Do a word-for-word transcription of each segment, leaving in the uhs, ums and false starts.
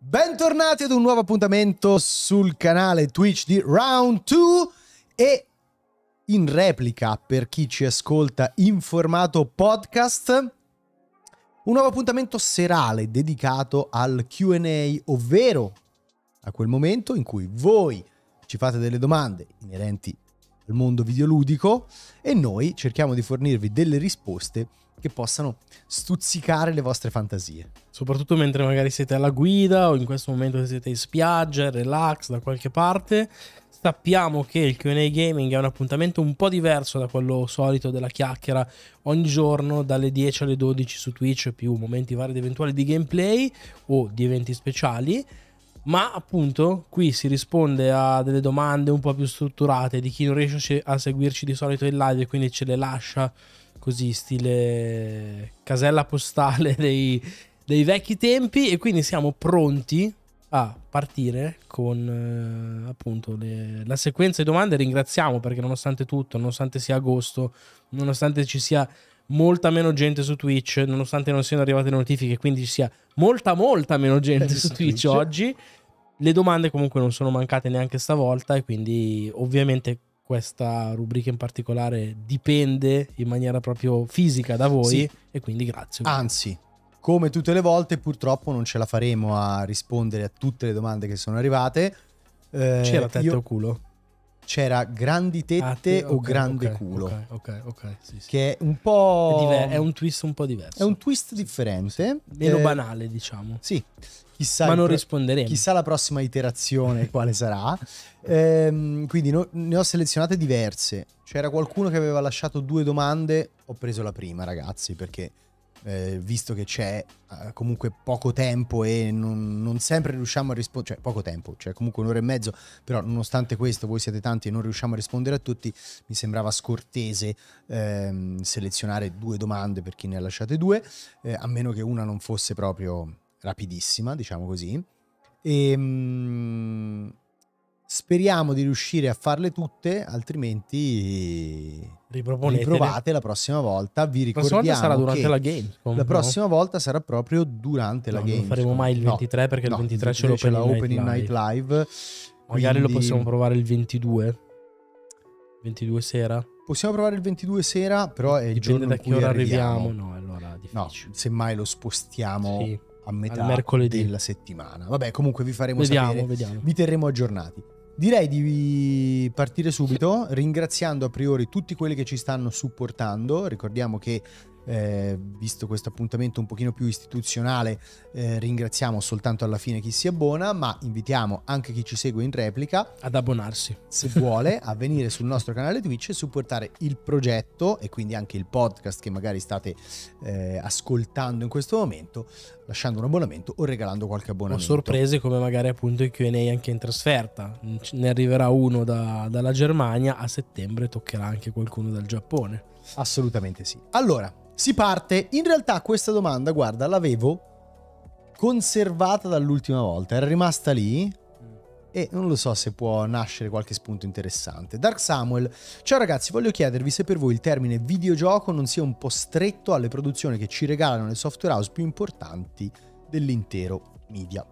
Bentornati ad un nuovo appuntamento sul canale Twitch di Round due e in replica per chi ci ascolta in formato podcast un nuovo appuntamento serale dedicato al Q and A, ovvero a quel momento in cui voi ci fate delle domande inerenti al mondo videoludico e noi cerchiamo di fornirvi delle risposte che possano stuzzicare le vostre fantasie. Soprattutto mentre magari siete alla guida o in questo momento siete in spiaggia, relax da qualche parte. Sappiamo che il Q and A Gaming è un appuntamento un po' diverso da quello solito della chiacchiera ogni giorno dalle dieci alle dodici su Twitch, più momenti vari ed eventuali di gameplay o di eventi speciali. Ma appunto qui si risponde a delle domande un po' più strutturate di chi non riesce a seguirci di solito in live e quindi ce le lascia così stile casella postale dei, dei vecchi tempi, e quindi siamo pronti a partire con eh, appunto le, la sequenza di domande. Ringraziamo perché nonostante tutto, nonostante sia agosto, nonostante ci sia molta meno gente su Twitch, nonostante non siano arrivate notifiche, quindi ci sia molta molta meno gente su, su Twitch, Twitch oggi, le domande comunque non sono mancate neanche stavolta, e quindi ovviamente questa rubrica in particolare dipende in maniera proprio fisica da voi, sì. E quindi grazie. Anzi, come tutte le volte purtroppo non ce la faremo a rispondere a tutte le domande che sono arrivate. Eh, C'era tette io... o culo? C'era grandi tette ah, te, o okay, grande okay, culo, ok, ok, ok, sì, sì. Che è un po'... È, diver- è un twist un po' diverso. È un twist differente. Meno eh, banale, diciamo. Sì. Chissà, ma non risponderemo. Chissà la prossima iterazione quale sarà. Ehm, quindi no, ne ho selezionate diverse. C'era qualcuno che aveva lasciato due domande. Ho preso la prima, ragazzi, perché eh, visto che c'è eh, comunque poco tempo e non, non sempre riusciamo a rispondere, cioè poco tempo, cioè comunque un'ora e mezzo, però nonostante questo voi siete tanti e non riusciamo a rispondere a tutti, mi sembrava scortese ehm, selezionare due domande per chi ne ha lasciate due, eh, a meno che una non fosse proprio rapidissima, diciamo così, e mh, speriamo di riuscire a farle tutte, altrimenti riprovate la prossima volta. Vi ricordiamo la sarà durante che la Gamescom, la prossima no? volta sarà proprio durante no, la Gamescom. Non faremo mai il ventitré no, perché no, il ventitré, il ventitré c'è l'Opening Night, Night Live, Live. Magari quindi... lo possiamo provare il ventidue ventidue sera. Possiamo provare il ventidue sera, però è il dipende giorno da in che cui ora arriviamo. arriviamo. No, allora difficile. No, semmai lo spostiamo sì, a metà mercoledì della settimana. Vabbè, comunque vi faremo vediamo, sapere, vediamo. Vi terremo aggiornati. Direi di partire subito, ringraziando a priori tutti quelli che ci stanno supportando. Ricordiamo che eh, visto questo appuntamento un pochino più istituzionale, eh, ringraziamo soltanto alla fine chi si abbona, ma invitiamo anche chi ci segue in replica ad abbonarsi, se vuole, a venire sul nostro canale Twitch e supportare il progetto e quindi anche il podcast che magari state eh, ascoltando in questo momento, lasciando un abbonamento o regalando qualche abbonamento. Ho sorprese come magari appunto i Q and A anche in trasferta. Ne arriverà uno da, dalla Germania, a settembre toccherà anche qualcuno dal Giappone. Assolutamente sì. Allora, si parte. In realtà questa domanda, guarda, l'avevo conservata dall'ultima volta, era rimasta lì e non lo so se può nascere qualche spunto interessante. Dark Samuel: ciao ragazzi, voglio chiedervi se per voi il termine videogioco non sia un po' stretto alle produzioni che ci regalano le software house più importanti dell'intero media.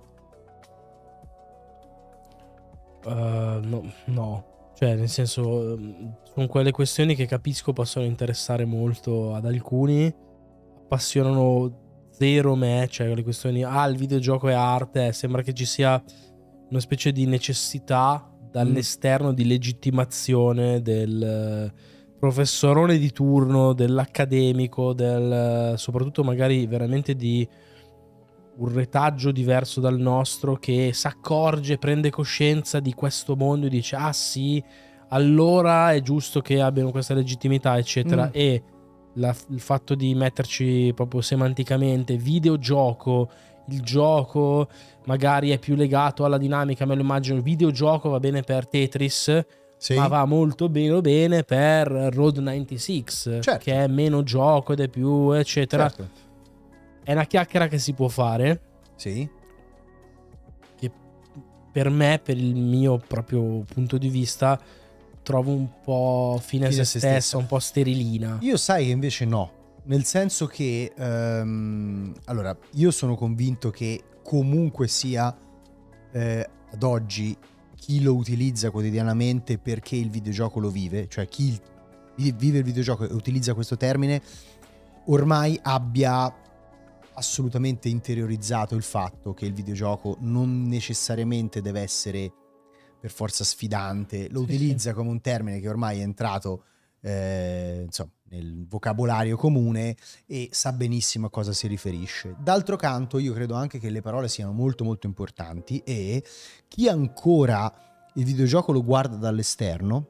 Uh, no, no, cioè nel senso, sono quelle questioni che capisco possono interessare molto ad alcuni, appassionano zero me, cioè le questioni ah il videogioco è arte, sembra che ci sia una specie di necessità dall'esterno di legittimazione del professorone di turno, dell'accademico, del soprattutto magari veramente di un retaggio diverso dal nostro, che si accorge, prende coscienza di questo mondo e dice ah sì, allora è giusto che abbiano questa legittimità eccetera. Mm. E la, il fatto di metterci proprio semanticamente videogioco, il gioco magari è più legato alla dinamica, me lo immagino, il videogioco va bene per Tetris, sì, ma va molto meno bene per Road novantasei, certo, che è meno gioco ed è più eccetera, certo. È una chiacchiera che si può fare, sì, che per me, per il mio proprio punto di vista, trovo un po' fine, fine a se, se stessa, stessa, un po' sterilina. Io sai che invece no, nel senso che um, allora io sono convinto che comunque sia eh, ad oggi chi lo utilizza quotidianamente perché il videogioco lo vive, cioè chi vive il videogioco e utilizza questo termine, ormai abbia assolutamente interiorizzato il fatto che il videogioco non necessariamente deve essere per forza sfidante, lo Sì, utilizza sì. come un termine che ormai è entrato eh, insomma, nel vocabolario comune e sa benissimo a cosa si riferisce. D'altro canto io credo anche che le parole siano molto molto importanti e chi ancora il videogioco lo guarda dall'esterno,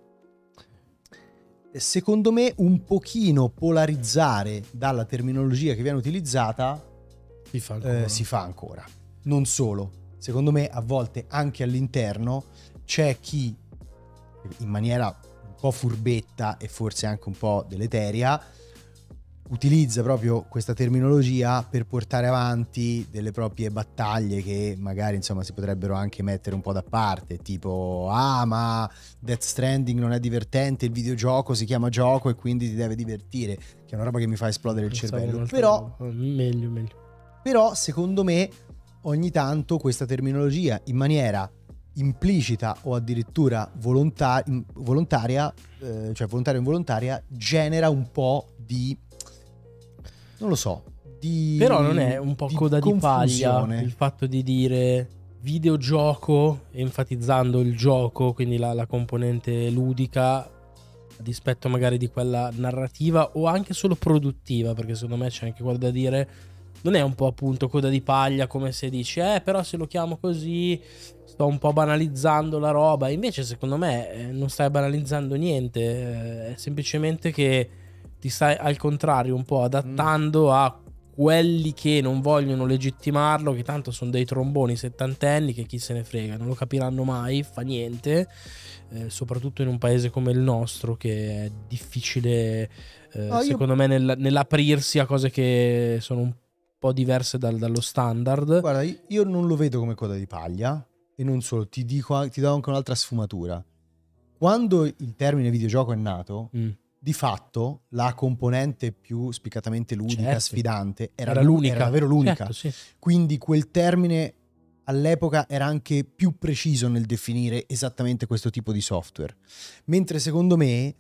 secondo me un pochino polarizzare dalla terminologia che viene utilizzata Si fa ancora. eh, si fa ancora. Non solo, secondo me a volte anche all'interno c'è chi in maniera un po' furbetta e forse anche un po' deleteria utilizza proprio questa terminologia per portare avanti delle proprie battaglie che magari insomma si potrebbero anche mettere un po' da parte, tipo ah ma Death Stranding non è divertente, il videogioco si chiama gioco e quindi ti deve divertire, che è una roba che mi fa esplodere il Pensavo cervello. un'altra Però, roba. meglio meglio però secondo me ogni tanto questa terminologia in maniera implicita o addirittura volontar- volontaria, eh, cioè volontaria o involontaria, genera un po' di, non lo so, di Però non è un po' di coda di paglia confusione. il fatto di dire videogioco, enfatizzando il gioco, quindi la, la componente ludica, a dispetto magari di quella narrativa o anche solo produttiva, perché secondo me c'è anche quello da dire. Non è un po' appunto coda di paglia, come se dici eh però se lo chiamo così sto un po' banalizzando la roba. Invece secondo me eh, non stai banalizzando niente, eh, è semplicemente che ti stai al contrario un po' adattando mm. a quelli che non vogliono legittimarlo, che tanto sono dei tromboni settantenni che chi se ne frega, non lo capiranno mai, fa niente, eh, soprattutto in un paese come il nostro che è difficile eh, No, io- secondo me nel- nell'aprirsi a cose che sono un po' diverse dal- dallo standard. Guarda, io non lo vedo come coda di paglia e non solo, ti dico, ti do anche un'altra sfumatura. Quando il termine videogioco è nato, Mm. di fatto la componente più spiccatamente ludica, Certo. sfidante, era, Era l'u- l'unica. era davvero l'unica. Certo, sì. Quindi quel termine all'epoca era anche più preciso nel definire esattamente questo tipo di software. Mentre secondo me,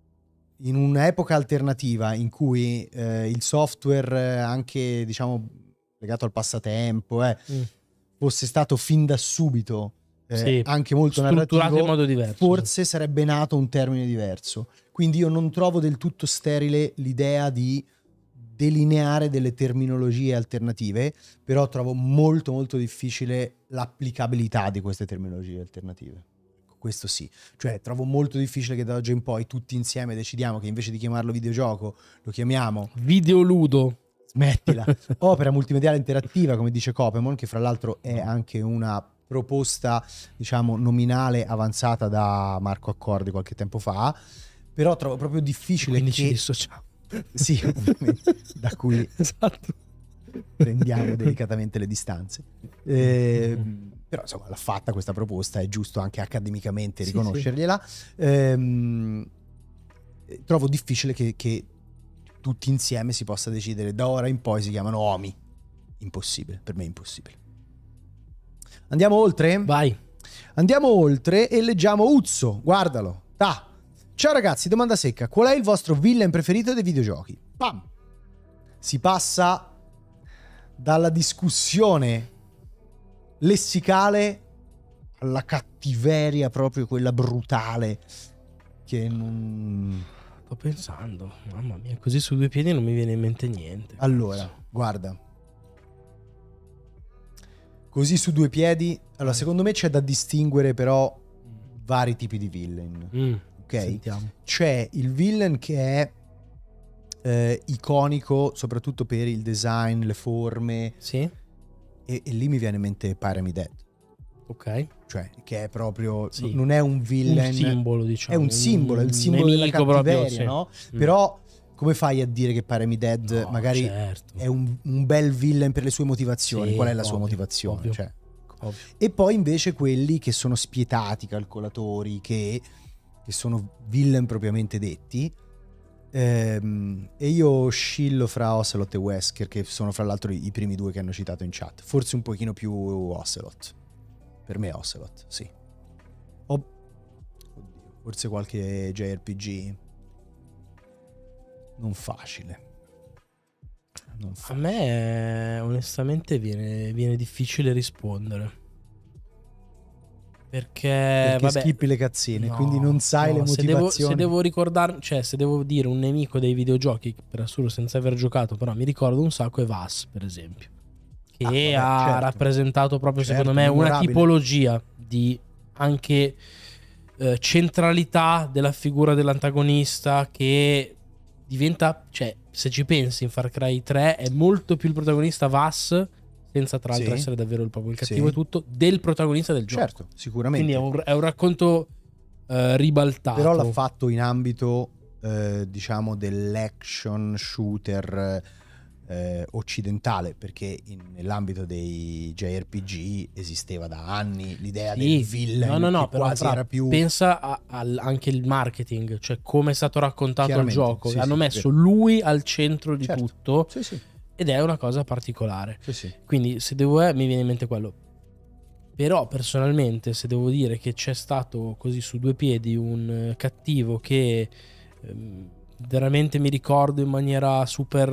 in un'epoca alternativa in cui eh, il software, eh, anche diciamo legato al passatempo, eh, Mm. fosse stato fin da subito eh, Sì, anche molto strutturato narrativo, in modo diverso, forse sarebbe nato un termine diverso. Quindi io non trovo del tutto sterile l'idea di delineare delle terminologie alternative, però trovo molto molto difficile l'applicabilità di queste terminologie alternative. Questo sì, cioè trovo molto difficile che da oggi in poi tutti insieme decidiamo che invece di chiamarlo videogioco lo chiamiamo Videoludo. smettila, opera multimediale interattiva, come dice Copemon, che fra l'altro è anche una proposta, diciamo, nominale avanzata da Marco Accordi qualche tempo fa, però trovo proprio difficile Quindi che... ci dissociamo. Sì, ovviamente, da cui Esatto. prendiamo delicatamente le distanze. Eh, però insomma l'ha fatta questa proposta, è giusto anche accademicamente Sì, riconoscergliela. Ehm, trovo difficile che, che tutti insieme si possa decidere da ora in poi si chiamano O M I. Impossibile, per me è impossibile. Andiamo oltre? Vai. Andiamo oltre e leggiamo Uzzo, guardalo. Ta. Ciao ragazzi, domanda secca. Qual è il vostro villain preferito dei videogiochi? Pam! Si passa dalla discussione lessicale alla cattiveria proprio quella brutale che non... Sto pensando, mamma mia, così su due piedi non mi viene in mente niente. Allora, guarda. Così su due piedi, allora secondo me c'è da distinguere però vari tipi di villain. Mm, Ok? sentiamo. C'è il villain che è eh, iconico soprattutto per il design, le forme, Sì, e, e lì mi viene in mente Pyramid Head, ok. cioè che è proprio Sì. non è un villain, Un simbolo, diciamo. è un simbolo, è il simbolo della nemico cattiveria, proprio, sì. no? Mm. Però come fai a dire che Pyramid Head No, magari certo. è un, un bel villain per le sue motivazioni? Sì, Qual è la sua ovvio, motivazione? ovvio. Cioè, Ovvio. e poi invece quelli che sono spietati, calcolatori, che, che sono villain propriamente detti, Ehm, e io oscillo fra Ocelot e Wesker, che sono fra l'altro i, i primi due che hanno citato in chat. Forse un pochino più Ocelot. Per me Ocelot, sì. O, oddio, forse qualche J R P G non facile. Non A facile. me onestamente viene, viene difficile rispondere. Perché, Perché vabbè, skippi le cazzine, no, quindi non sai no, le se devo, motivazioni. se devo ricordarmi, cioè se devo dire un nemico dei videogiochi, per assurdo senza aver giocato, però mi ricordo un sacco, è Vass, per esempio. Che Ah, vabbè, ha certo. rappresentato proprio, Certo, secondo me, una memorabile. tipologia di anche eh, centralità della figura dell'antagonista che diventa, cioè, se ci pensi in Far Cry tre è molto più il protagonista Vass, senza tra l'altro Sì. essere davvero il, proprio il cattivo Sì. e tutto, del protagonista del gioco. Certo, sicuramente. Quindi è un, è un racconto eh, ribaltato. Però l'ha fatto in ambito, eh, diciamo, dell'action shooter eh, occidentale, perché in, nell'ambito dei J R P G esisteva da anni l'idea Sì. del villain, no, no, no, che però quasi fra, era più... pensa a, al, anche il marketing, cioè come è stato raccontato il Chiaramente, gioco. sì, Hanno sì, messo vero. lui al centro di Certo. tutto, Sì, sì, ed è una cosa particolare. sì, sì. Quindi se devo eh, mi viene in mente quello. Però personalmente, se devo dire che c'è stato così su due piedi un eh, cattivo che ehm, veramente mi ricordo in maniera super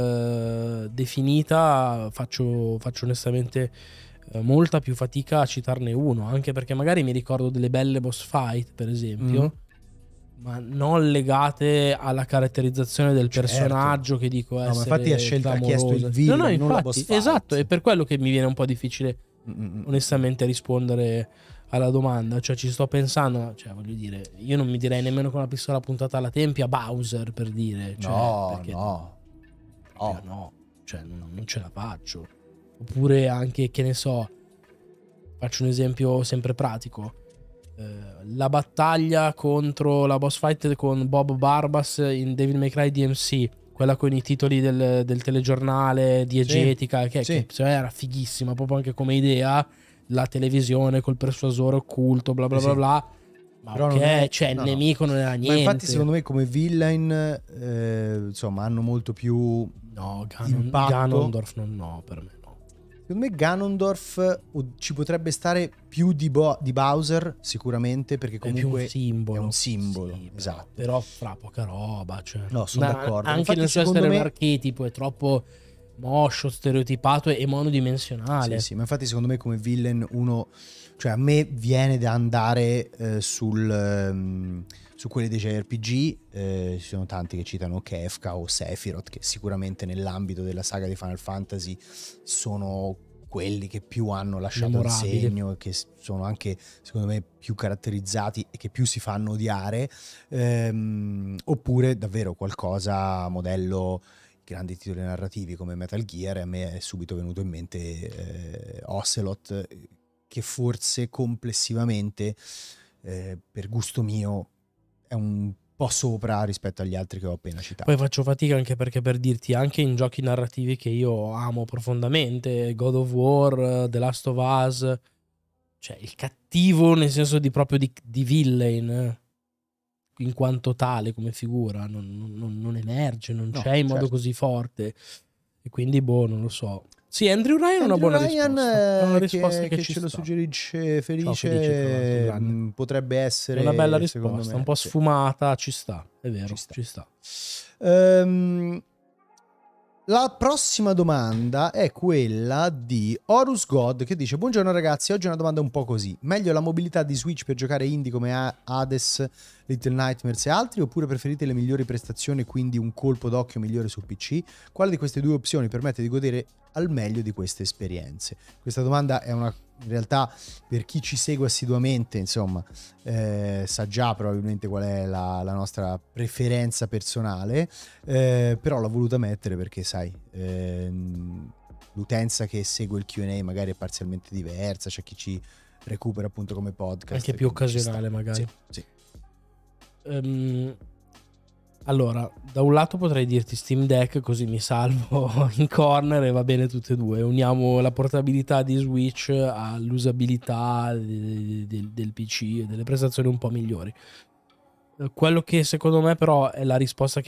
eh, definita, faccio, faccio onestamente eh, molta più fatica a citarne uno, anche perché magari mi ricordo delle belle boss fight, per esempio, Mm. ma non legate alla caratterizzazione del Certo. personaggio, che dico No, ma essere infatti ha scelto- ha chiesto il clamorosa. villain, no, no, non la infatti, boss fight. esatto, è per quello che mi viene un po' difficile Mm-mm. onestamente rispondere alla domanda. Cioè ci sto pensando, cioè voglio dire, io non mi direi nemmeno con la pistola puntata alla tempia Bowser, per dire, cioè, No, perché no. proprio no, cioè non, non ce la faccio. Oppure anche, che ne so, faccio un esempio sempre pratico, eh, la battaglia contro la boss fight con Bob Barbas in Devil May Cry D M C, quella con i titoli del, del telegiornale diegetica, che, sì. che era fighissima proprio anche come idea, la televisione col persuasore occulto, bla bla Sì, bla sì. bla. Ma Però ok, non è- cioè il no, no. nemico non era niente. Ma infatti secondo me come villain eh, insomma hanno molto più no, Ganon, impatto. Ganondorf non no, per me no. Secondo me Ganondorf o- ci potrebbe stare più di, Bo- di Bowser sicuramente, perché È più comunque un simbolo. è un simbolo, Sì, però- esatto. Però fra poca roba, cioè. No, sono Ma d'accordo. Anche Infatti, nel suo secondo essere me- un archetipo è troppo moscio, stereotipato e monodimensionale. Sì, sì, ma infatti secondo me come villain uno, cioè a me viene da andare eh, sul ehm, su quelli dei J R P G, eh, ci sono tanti che citano Kefka o Sephiroth, che sicuramente nell'ambito della saga di Final Fantasy sono quelli che più hanno lasciato il Memorabili. segno e che sono anche secondo me più caratterizzati e che più si fanno odiare, ehm, oppure davvero qualcosa modello grandi titoli narrativi come Metal Gear. A me è subito venuto in mente eh, Ocelot, che forse complessivamente eh, per gusto mio è un po' sopra rispetto agli altri che ho appena citato. Poi faccio fatica anche perché, per dirti, anche in giochi narrativi che io amo profondamente, God of War, The Last of Us, cioè il cattivo nel senso di proprio di, di villain in quanto tale come figura non, non, non emerge, non No, c'è in modo certo. così forte, e quindi boh, non lo so. Sì, Andrew Ryan è una Andrew buona Ryan, risposta, è una eh, risposta che, che, che ci ce lo sta. suggerisce Felice, Felice, tra l'altro, grande. mh, potrebbe essere È una bella secondo risposta, me, un po' sì. sfumata, ci sta, è vero, Ci sta. ci sta. Ehm, la prossima domanda è quella di Horus God, che dice: buongiorno ragazzi, oggi è una domanda un po' così: meglio la mobilità di Switch per giocare indie come Hades, Little Nightmares e altri, oppure preferite le migliori prestazioni e quindi un colpo d'occhio migliore sul P C? Quale di queste due opzioni permette di godere al meglio di queste esperienze? Questa domanda è una, in realtà, per chi ci segue assiduamente, insomma, eh, sa già probabilmente qual è la, la nostra preferenza personale, eh, però l'ho voluta mettere perché, sai, ehm, l'utenza che segue il Q and A magari è parzialmente diversa, c'è chi ci recupera appunto come podcast. Anche più quindi ci occasionale, sta. magari. Sì, sì. Ehm, allora, da un lato potrei dirti Steam Deck, così mi salvo in corner e va bene tutte e due. Uniamo la portabilità di Switch all'usabilità de- de- del P C e delle prestazioni un po' migliori. Eh, Quello che secondo me però è la risposta che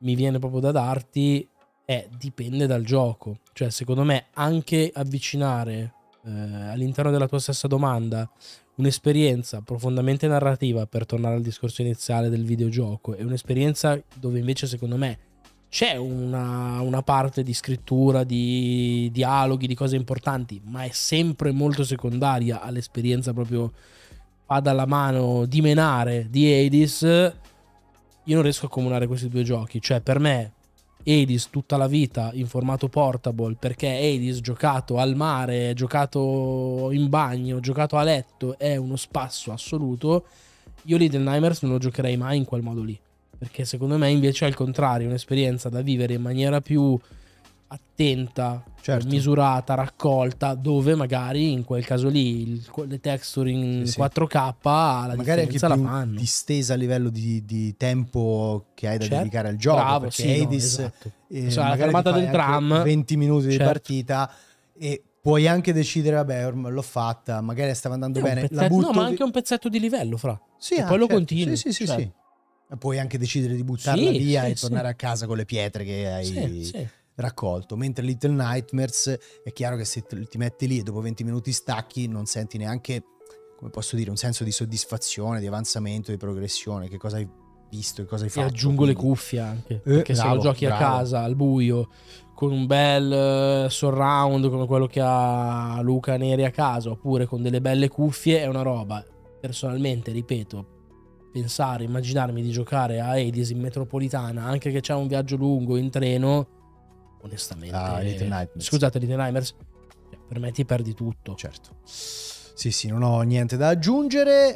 mi viene proprio da darti è dipende dal gioco. Cioè secondo me anche avvicinare eh, all'interno della tua stessa domanda un'esperienza profondamente narrativa, per tornare al discorso iniziale del videogioco, e un'esperienza dove invece secondo me c'è una, una parte di scrittura, di dialoghi, di cose importanti, ma è sempre molto secondaria all'esperienza proprio vada alla mano di menare di Hades. Io non riesco a comunare questi due giochi. Cioè per me Hades tutta la vita in formato portable, perché Hades giocato al mare, giocato in bagno, giocato a letto, è uno spasso assoluto. Io Little Nightmares non lo giocherei mai in quel modo lì, perché secondo me invece al contrario è un'esperienza da vivere in maniera più attenta, certo, misurata, raccolta, dove magari in quel caso lì il, le texture in sì, sì. quattro K la magari anche la più fanno. distesa a livello di, di tempo che hai da certo. dedicare al gioco. Bravo, perché sì, Hades, no, esatto. eh, cioè, la magari fermata ti fai del tram, venti minuti certo. di partita e puoi anche decidere, vabbè, ormai l'ho fatta, magari stava andando è bene, pezzetto, la butto no, ma vi- anche un pezzetto di livello, fra. sì, e ah, poi lo certo. continui. Sì, sì, sì, cioè. sì. Puoi anche decidere di buttarla Sì, via sì, e sì. tornare a casa con le pietre che hai Sì, sì. raccolto. Mentre Little Nightmares è chiaro che se ti metti lì e dopo venti minuti stacchi, non senti neanche, come posso dire, un senso di soddisfazione, di avanzamento, di progressione. Che cosa hai visto, che cosa hai E fatto. aggiungo quindi... le cuffie anche, eh, perché bravo, se lo giochi bravo. a casa al buio con un bel uh, surround come quello che ha Luca Neri a casa, oppure con delle belle cuffie, è una roba. Personalmente, ripeto, pensare, immaginarmi di giocare a Hades in metropolitana, anche che c'è un viaggio lungo in treno, onestamente, ah, Little Nightmares. scusate, Little Nightmares, per me ti perdi tutto. Certo. Sì, sì, non ho niente da aggiungere.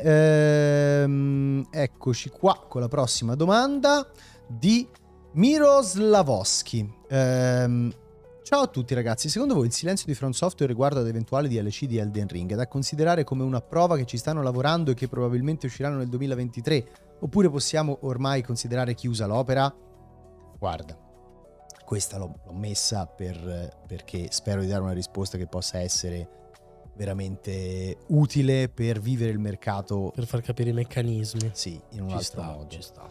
Ehm, eccoci qua con la prossima domanda di Miroslavosky. Ehm, ciao a tutti ragazzi, secondo voi il silenzio di From Software riguardo ad eventuali D L C di Elden Ring è da considerare come una prova che ci stanno lavorando e che probabilmente usciranno nel duemilaventitré, oppure possiamo ormai considerare chiusa l'opera? Guarda, questa l'ho, l'ho messa per, perché spero di dare una risposta che possa essere veramente utile per vivere il mercato, per far capire i meccanismi. Sì, in un ci altro sta, modo. Ci sta.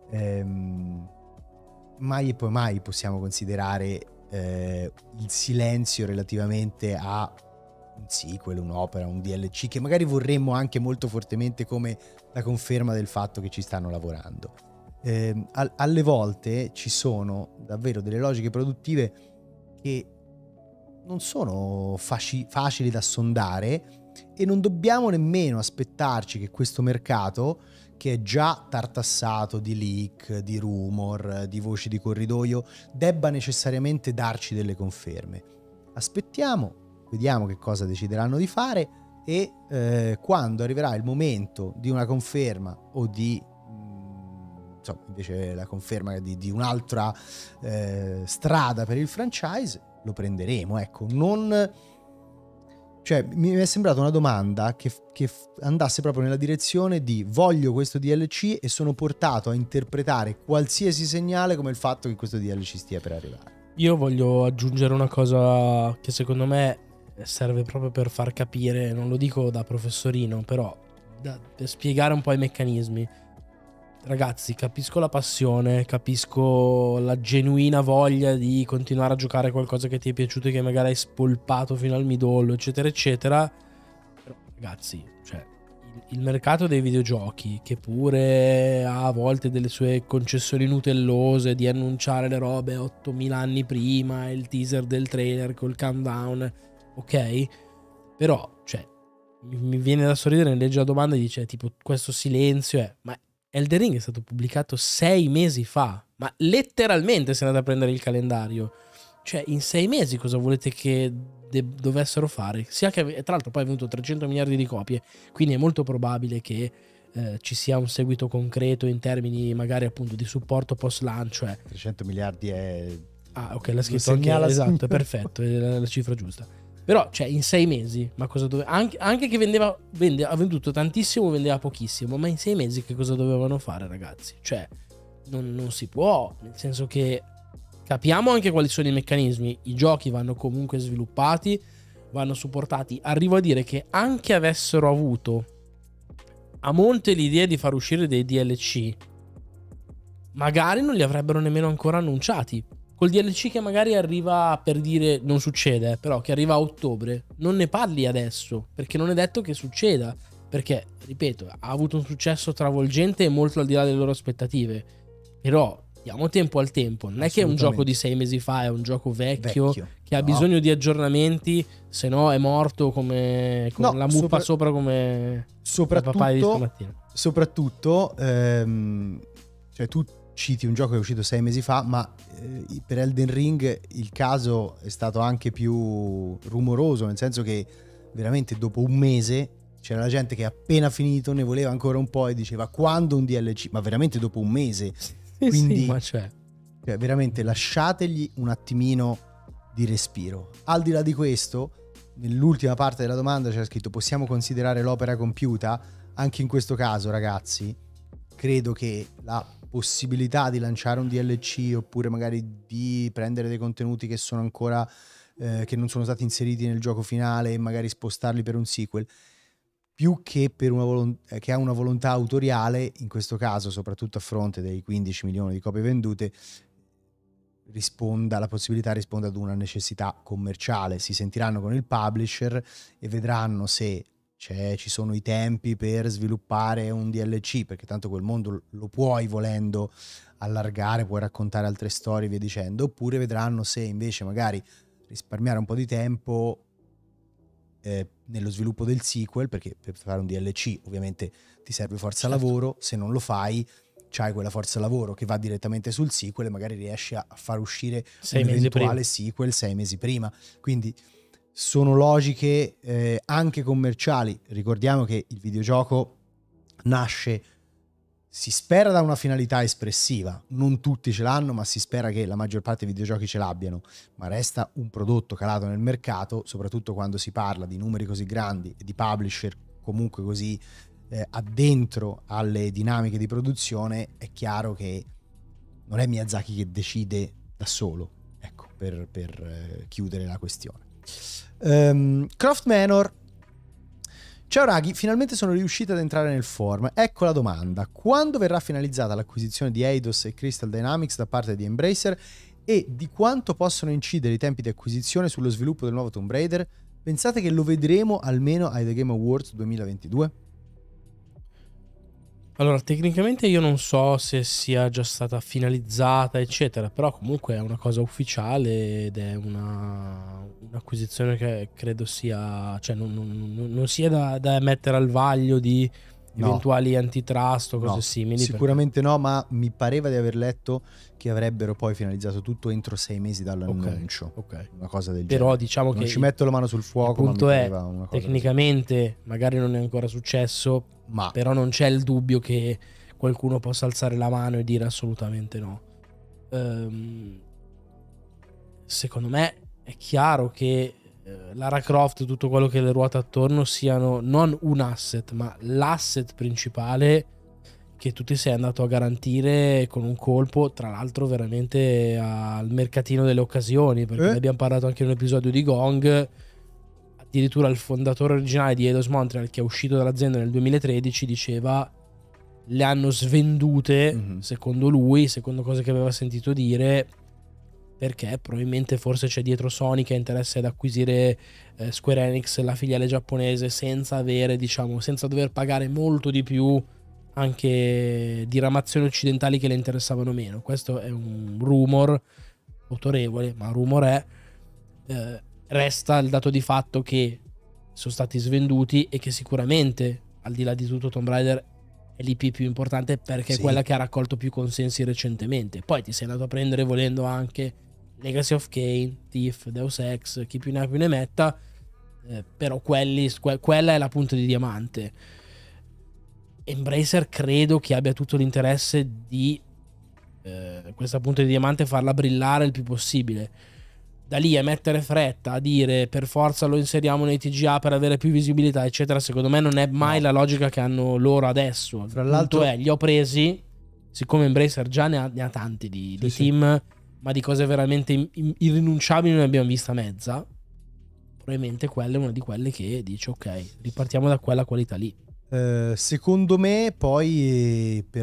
Ehm, mai e poi mai possiamo considerare eh, il silenzio relativamente a un sequel, un'opera, un D L C che magari vorremmo anche molto fortemente come la conferma del fatto che ci stanno lavorando. Eh, a- alle volte ci sono davvero delle logiche produttive che non sono faci- facili da sondare, e non dobbiamo nemmeno aspettarci che questo mercato, che è già tartassato di leak, di rumor, di voci di corridoio, debba necessariamente darci delle conferme. Aspettiamo, vediamo che cosa decideranno di fare, e eh, quando arriverà il momento di una conferma o di mh, insomma, invece la conferma di, di un'altra eh, strada per il franchise, lo prenderemo. Ecco, non... Cioè, mi è sembrata una domanda che, che andasse proprio nella direzione di voglio questo D L C e sono portato a interpretare qualsiasi segnale come il fatto che questo D L C stia per arrivare. Io voglio aggiungere una cosa che secondo me serve proprio per far capire, non lo dico da professorino, però da, per spiegare un po' i meccanismi. Ragazzi, capisco la passione, capisco la genuina voglia di continuare a giocare qualcosa che ti è piaciuto e che magari hai spolpato fino al midollo, eccetera eccetera. Però ragazzi, cioè il, il mercato dei videogiochi, che pure ha a volte delle sue concessioni nutellose di annunciare le robe ottomila anni prima, il teaser del trailer col countdown, ok? Però, cioè, mi, mi viene da sorridere nel leggere la domanda e dice tipo questo silenzio è... ma Elden Ring è stato pubblicato sei mesi fa, ma letteralmente se andate a prendere il calendario. Cioè, in sei mesi cosa volete che de- dovessero fare? Sia che, tra l'altro, poi è venuto trecento miliardi di copie, quindi è molto probabile che eh, ci sia un seguito concreto in termini magari appunto di supporto post lancio. Cioè... trecento miliardi è... Ah, ok, l'ha scritto anche, esatto, è perfetto, è la, la cifra giusta. Però, cioè, in sei mesi, ma cosa dove... Anche, anche che vendeva, vende, ha venduto tantissimo, vendeva pochissimo, ma in sei mesi che cosa dovevano fare, ragazzi? Cioè, non, non si può, nel senso che capiamo anche quali sono i meccanismi, i giochi vanno comunque sviluppati, vanno supportati. Arrivo a dire che anche avessero avuto a monte l'idea di far uscire dei D L C, magari non li avrebbero nemmeno ancora annunciati. Col D L C che magari arriva, per dire, non succede, però che arriva a ottobre, non ne parli adesso, perché non è detto che succeda, perché, ripeto, ha avuto un successo travolgente e molto al di là delle loro aspettative, però diamo tempo al tempo, non è che è un gioco di sei mesi fa, è un gioco vecchio, Vecchio. che ha No. bisogno di aggiornamenti, se no è morto come, come No, la muppa sopra- sopra come il papà di Soprattutto, stamattina. soprattutto ehm, cioè tu citi un gioco che è uscito sei mesi fa, ma eh, per Elden Ring il caso è stato anche più rumoroso, nel senso che veramente dopo un mese c'era la gente che appena finito ne voleva ancora un po' e diceva quando un D L C, ma veramente dopo un mese. Quindi sì, ma cioè, cioè, veramente lasciategli un attimino di respiro. Al di là di questo, nell'ultima parte della domanda c'era scritto possiamo considerare l'opera compiuta? Anche in questo caso, ragazzi, credo che la possibilità di lanciare un D L C oppure magari di prendere dei contenuti che sono ancora eh, che non sono stati inseriti nel gioco finale e magari spostarli per un sequel, più che per una volon- che ha una volontà autoriale, in questo caso soprattutto a fronte dei quindici milioni di copie vendute, risponda, la possibilità risponde ad una necessità commerciale. Si sentiranno con il publisher e vedranno se c'è, ci sono i tempi per sviluppare un D L C, perché tanto quel mondo lo puoi volendo allargare, puoi raccontare altre storie e via dicendo, oppure vedranno se invece magari risparmiare un po' di tempo eh, nello sviluppo del sequel, perché per fare un D L C ovviamente ti serve forza certo. lavoro, se non lo fai c'hai quella forza lavoro che va direttamente sul sequel e magari riesci a far uscire Sei un mesi eventuale prima. sequel sei mesi prima. Quindi sono logiche eh, anche commerciali. Ricordiamo che il videogioco nasce, si spera, da una finalità espressiva. Non tutti ce l'hanno, ma si spera che la maggior parte dei videogiochi ce l'abbiano. Ma resta un prodotto calato nel mercato, soprattutto quando si parla di numeri così grandi e di publisher comunque così eh, addentro alle dinamiche di produzione. È chiaro che non è Miyazaki che decide da solo, ecco, per, per eh, chiudere la questione. Um, Croft Manor. Ciao Raghi, finalmente sono riuscito ad entrare nel forum. Ecco la domanda: quando verrà finalizzata l'acquisizione di Eidos e Crystal Dynamics da parte di Embracer e di quanto possono incidere i tempi di acquisizione sullo sviluppo del nuovo Tomb Raider? Pensate che lo vedremo almeno ai The Game Awards duemilaventidue? Allora, tecnicamente io non so se sia già stata finalizzata, eccetera, però comunque è una cosa ufficiale ed è una, un'acquisizione che credo sia, cioè non, non, non sia da, da mettere al vaglio di eventuali no. antitrust o cose no, simili. Sicuramente perché... no, ma mi pareva di aver letto che avrebbero poi finalizzato tutto entro sei mesi dall'annuncio. Ok, okay. Una cosa del Però genere. diciamo non che ci metto la mano sul fuoco, ma mi pareva è, una cosa tecnicamente così. Magari non è ancora successo, ma però non c'è il dubbio che qualcuno possa alzare la mano e dire assolutamente no. Um, secondo me è chiaro che Lara Croft, tutto quello che le ruota attorno siano non un asset, ma l'asset principale che tu ti sei andato a garantire con un colpo, tra l'altro veramente al mercatino delle occasioni, perché eh? ne abbiamo parlato anche in un episodio di Gong. Addirittura il fondatore originale di Eidos Montreal, che è uscito dall'azienda nel duemilatredici, diceva le hanno svendute, mm-hmm. secondo lui, secondo cose che aveva sentito dire, perché probabilmente forse c'è dietro Sony che ha interesse ad acquisire eh, Square Enix, la filiale giapponese, senza avere, diciamo, senza dover pagare molto di più anche diramazioni occidentali che le interessavano meno. Questo è un rumor autorevole, ma rumor è. Eh, resta il dato di fatto che sono stati svenduti e che sicuramente, al di là di tutto, Tomb Raider è l'I P più importante perché sì. è quella che ha raccolto più consensi recentemente. Poi ti sei andato a prendere volendo anche Legacy of Kain, Thief, Deus Ex, chi più ne ha più ne metta, eh, però quelli, que- quella è la punta di diamante. Embracer credo che abbia tutto l'interesse di eh, questa punta di diamante farla brillare il più possibile. Da lì a mettere fretta, a dire per forza lo inseriamo nei T G A per avere più visibilità, eccetera, secondo me non è mai no. la logica che hanno loro adesso. Fra l'altro è, li ho presi, siccome Embracer già ne ha, ne ha tanti di, sì, di sì. team, ma di cose veramente irrinunciabili ne abbiamo vista mezza. Probabilmente quella è una di quelle che dice ok, ripartiamo da quella qualità lì. Uh, secondo me poi per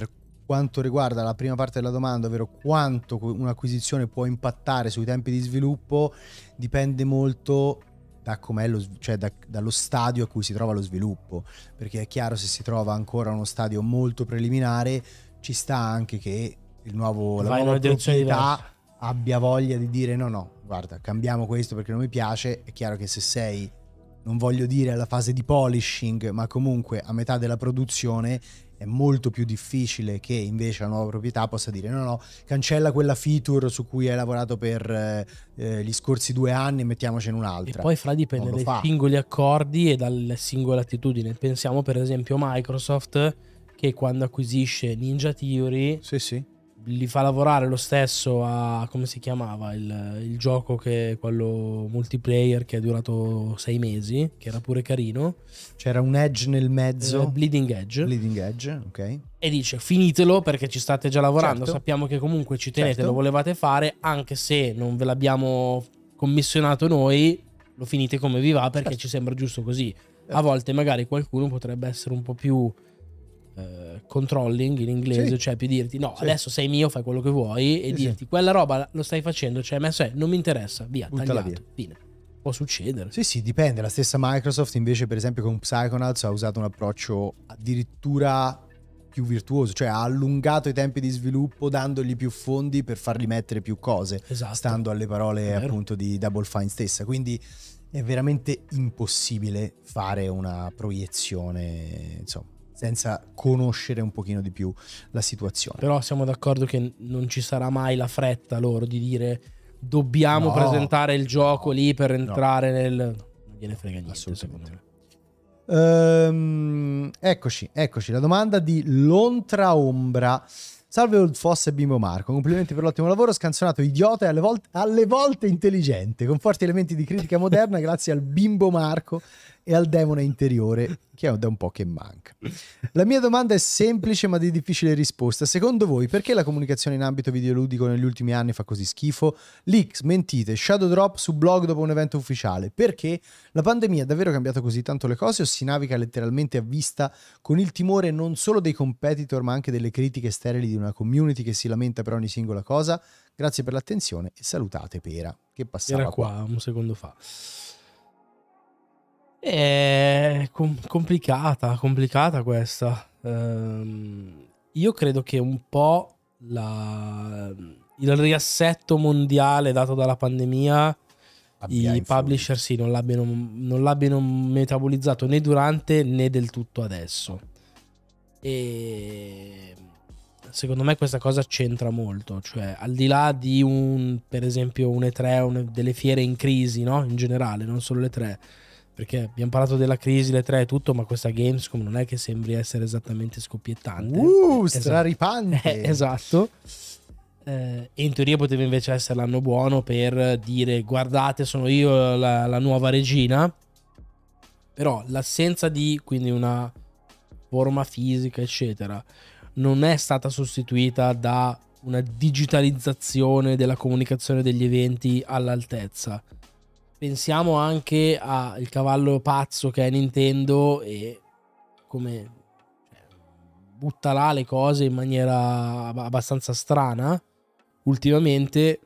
quanto riguarda la prima parte della domanda, ovvero quanto un'acquisizione può impattare sui tempi di sviluppo, dipende molto da com'è lo, cioè da, dallo stadio a cui si trova lo sviluppo, perché è chiaro, se si trova ancora uno stadio molto preliminare, ci sta anche che il nuovo, la nuova proprietà abbia voglia di dire no no, guarda, cambiamo questo perché non mi piace. È chiaro che se sei, non voglio dire alla fase di polishing, ma comunque a metà della produzione, è molto più difficile che invece la nuova proprietà possa dire no no, cancella quella feature su cui hai lavorato per eh, gli scorsi due anni e mettiamocene un'altra. E poi fra dipende dai fa. singoli accordi e dalle singole attitudini. Pensiamo per esempio a Microsoft, che quando acquisisce Ninja Theory sì sì li fa lavorare lo stesso a, come si chiamava il, il gioco, che quello multiplayer che è durato sei mesi, che era pure carino, c'era un Edge nel mezzo, eh, Bleeding Edge Bleeding Edge, ok, e dice finitelo perché ci state già lavorando, certo. Sappiamo che comunque ci tenete, certo. Lo volevate fare, anche se non ve l'abbiamo commissionato noi, lo finite come vi va perché certo. Ci sembra giusto così, certo. A volte magari qualcuno potrebbe essere un po' più Uh, controlling in inglese, sì. Cioè più dirti no, sì. Adesso sei mio, fai quello che vuoi, e sì, dirti sì. Quella roba lo stai facendo, cioè messo è, non mi interessa, via, buttala tagliato, via. Fine. Può succedere. Sì sì, dipende. La stessa Microsoft invece per esempio con Psychonauts ha usato un approccio addirittura più virtuoso, cioè ha allungato i tempi di sviluppo dandogli più fondi per fargli mettere più cose, esatto. Stando alle parole appunto di Double Fine stessa, quindi è veramente impossibile fare una proiezione, insomma, senza conoscere un pochino di più la situazione. Però siamo d'accordo che non ci sarà mai la fretta loro di dire dobbiamo no, presentare il gioco no, lì per entrare no. nel... Non gliene frega niente, secondo me. Um, eccoci, eccoci, la domanda di Lontra Ombra. Salve Old Foss e Bimbo Marco, complimenti per l'ottimo lavoro, scanzonato, idiota e alle volte, alle volte intelligente, con forti elementi di critica moderna grazie al Bimbo Marco e al demone interiore, che è da un po' che manca. La mia domanda è semplice ma di difficile risposta. Secondo voi perché la comunicazione in ambito videoludico negli ultimi anni fa così schifo? Leaks, mentite, shadow drop su blog dopo un evento ufficiale. Perché? La pandemia ha davvero cambiato così tanto le cose o si naviga letteralmente a vista con il timore non solo dei competitor ma anche delle critiche sterili di una community che si lamenta per ogni singola cosa? Grazie per l'attenzione e salutate Pera, che passava Era qua, qua un secondo fa. È com- complicata, complicata questa. Um, io credo che un po' la, il riassetto mondiale dato dalla pandemia Abbia i influito. Publisher sì, non l'abbiano, non l'abbiano metabolizzato né durante né del tutto adesso. E secondo me questa cosa c'entra molto, cioè al di là di un, per esempio un E tre, un, delle fiere in crisi, no? In generale, non solo le tre. Perché abbiamo parlato della crisi, le tre e tutto, ma questa Gamescom non è che sembri essere esattamente scoppiettante. Uh, esatto. Straripante! Eh, esatto. Eh, e in teoria poteva invece essere l'anno buono per dire guardate, sono io la, la nuova regina. Però l'assenza di, quindi una forma fisica, eccetera, non è stata sostituita da una digitalizzazione della comunicazione degli eventi all'altezza. Pensiamo anche al cavallo pazzo che è Nintendo e come butta là le cose in maniera abbastanza strana ultimamente.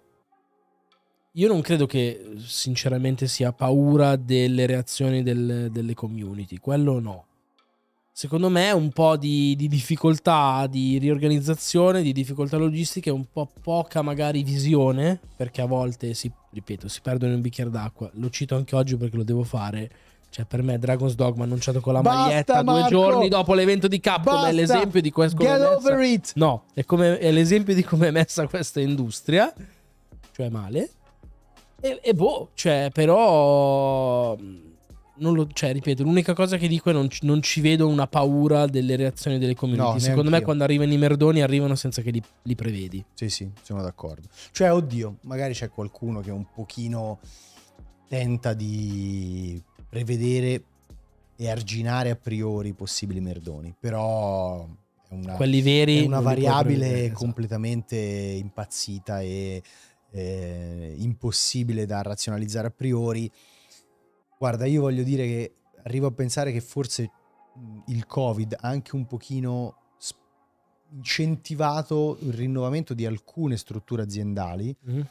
Io non credo che sinceramente sia paura delle reazioni del, delle community, quello no. Secondo me un po' di, di difficoltà di riorganizzazione, di difficoltà logistiche, un po' poca magari visione, perché a volte si, ripeto, si perdono in un bicchiere d'acqua. Lo cito anche oggi perché lo devo fare. Cioè per me Dragon's Dogma annunciato con la Basta, maglietta due Marco! giorni dopo l'evento di Capcom. Basta. È l'esempio di questo. Get over it! No, è, come, è l'esempio di come è messa questa industria. Cioè male. E, e boh, cioè però... Non lo, cioè, ripeto, l'unica cosa che dico è non ci, non ci vedo una paura delle reazioni delle community. No, secondo me io. Quando arrivano i merdoni arrivano senza che li, li prevedi. Sì, sì, sono d'accordo. Cioè, oddio, magari c'è qualcuno che un pochino tenta di prevedere e arginare a priori possibili merdoni, però è una, quelli veri è una variabile completamente impazzita e eh, impossibile da razionalizzare a priori. Guarda, io voglio dire che arrivo a pensare che forse il Covid ha anche un pochino incentivato il rinnovamento di alcune strutture aziendali. Mm.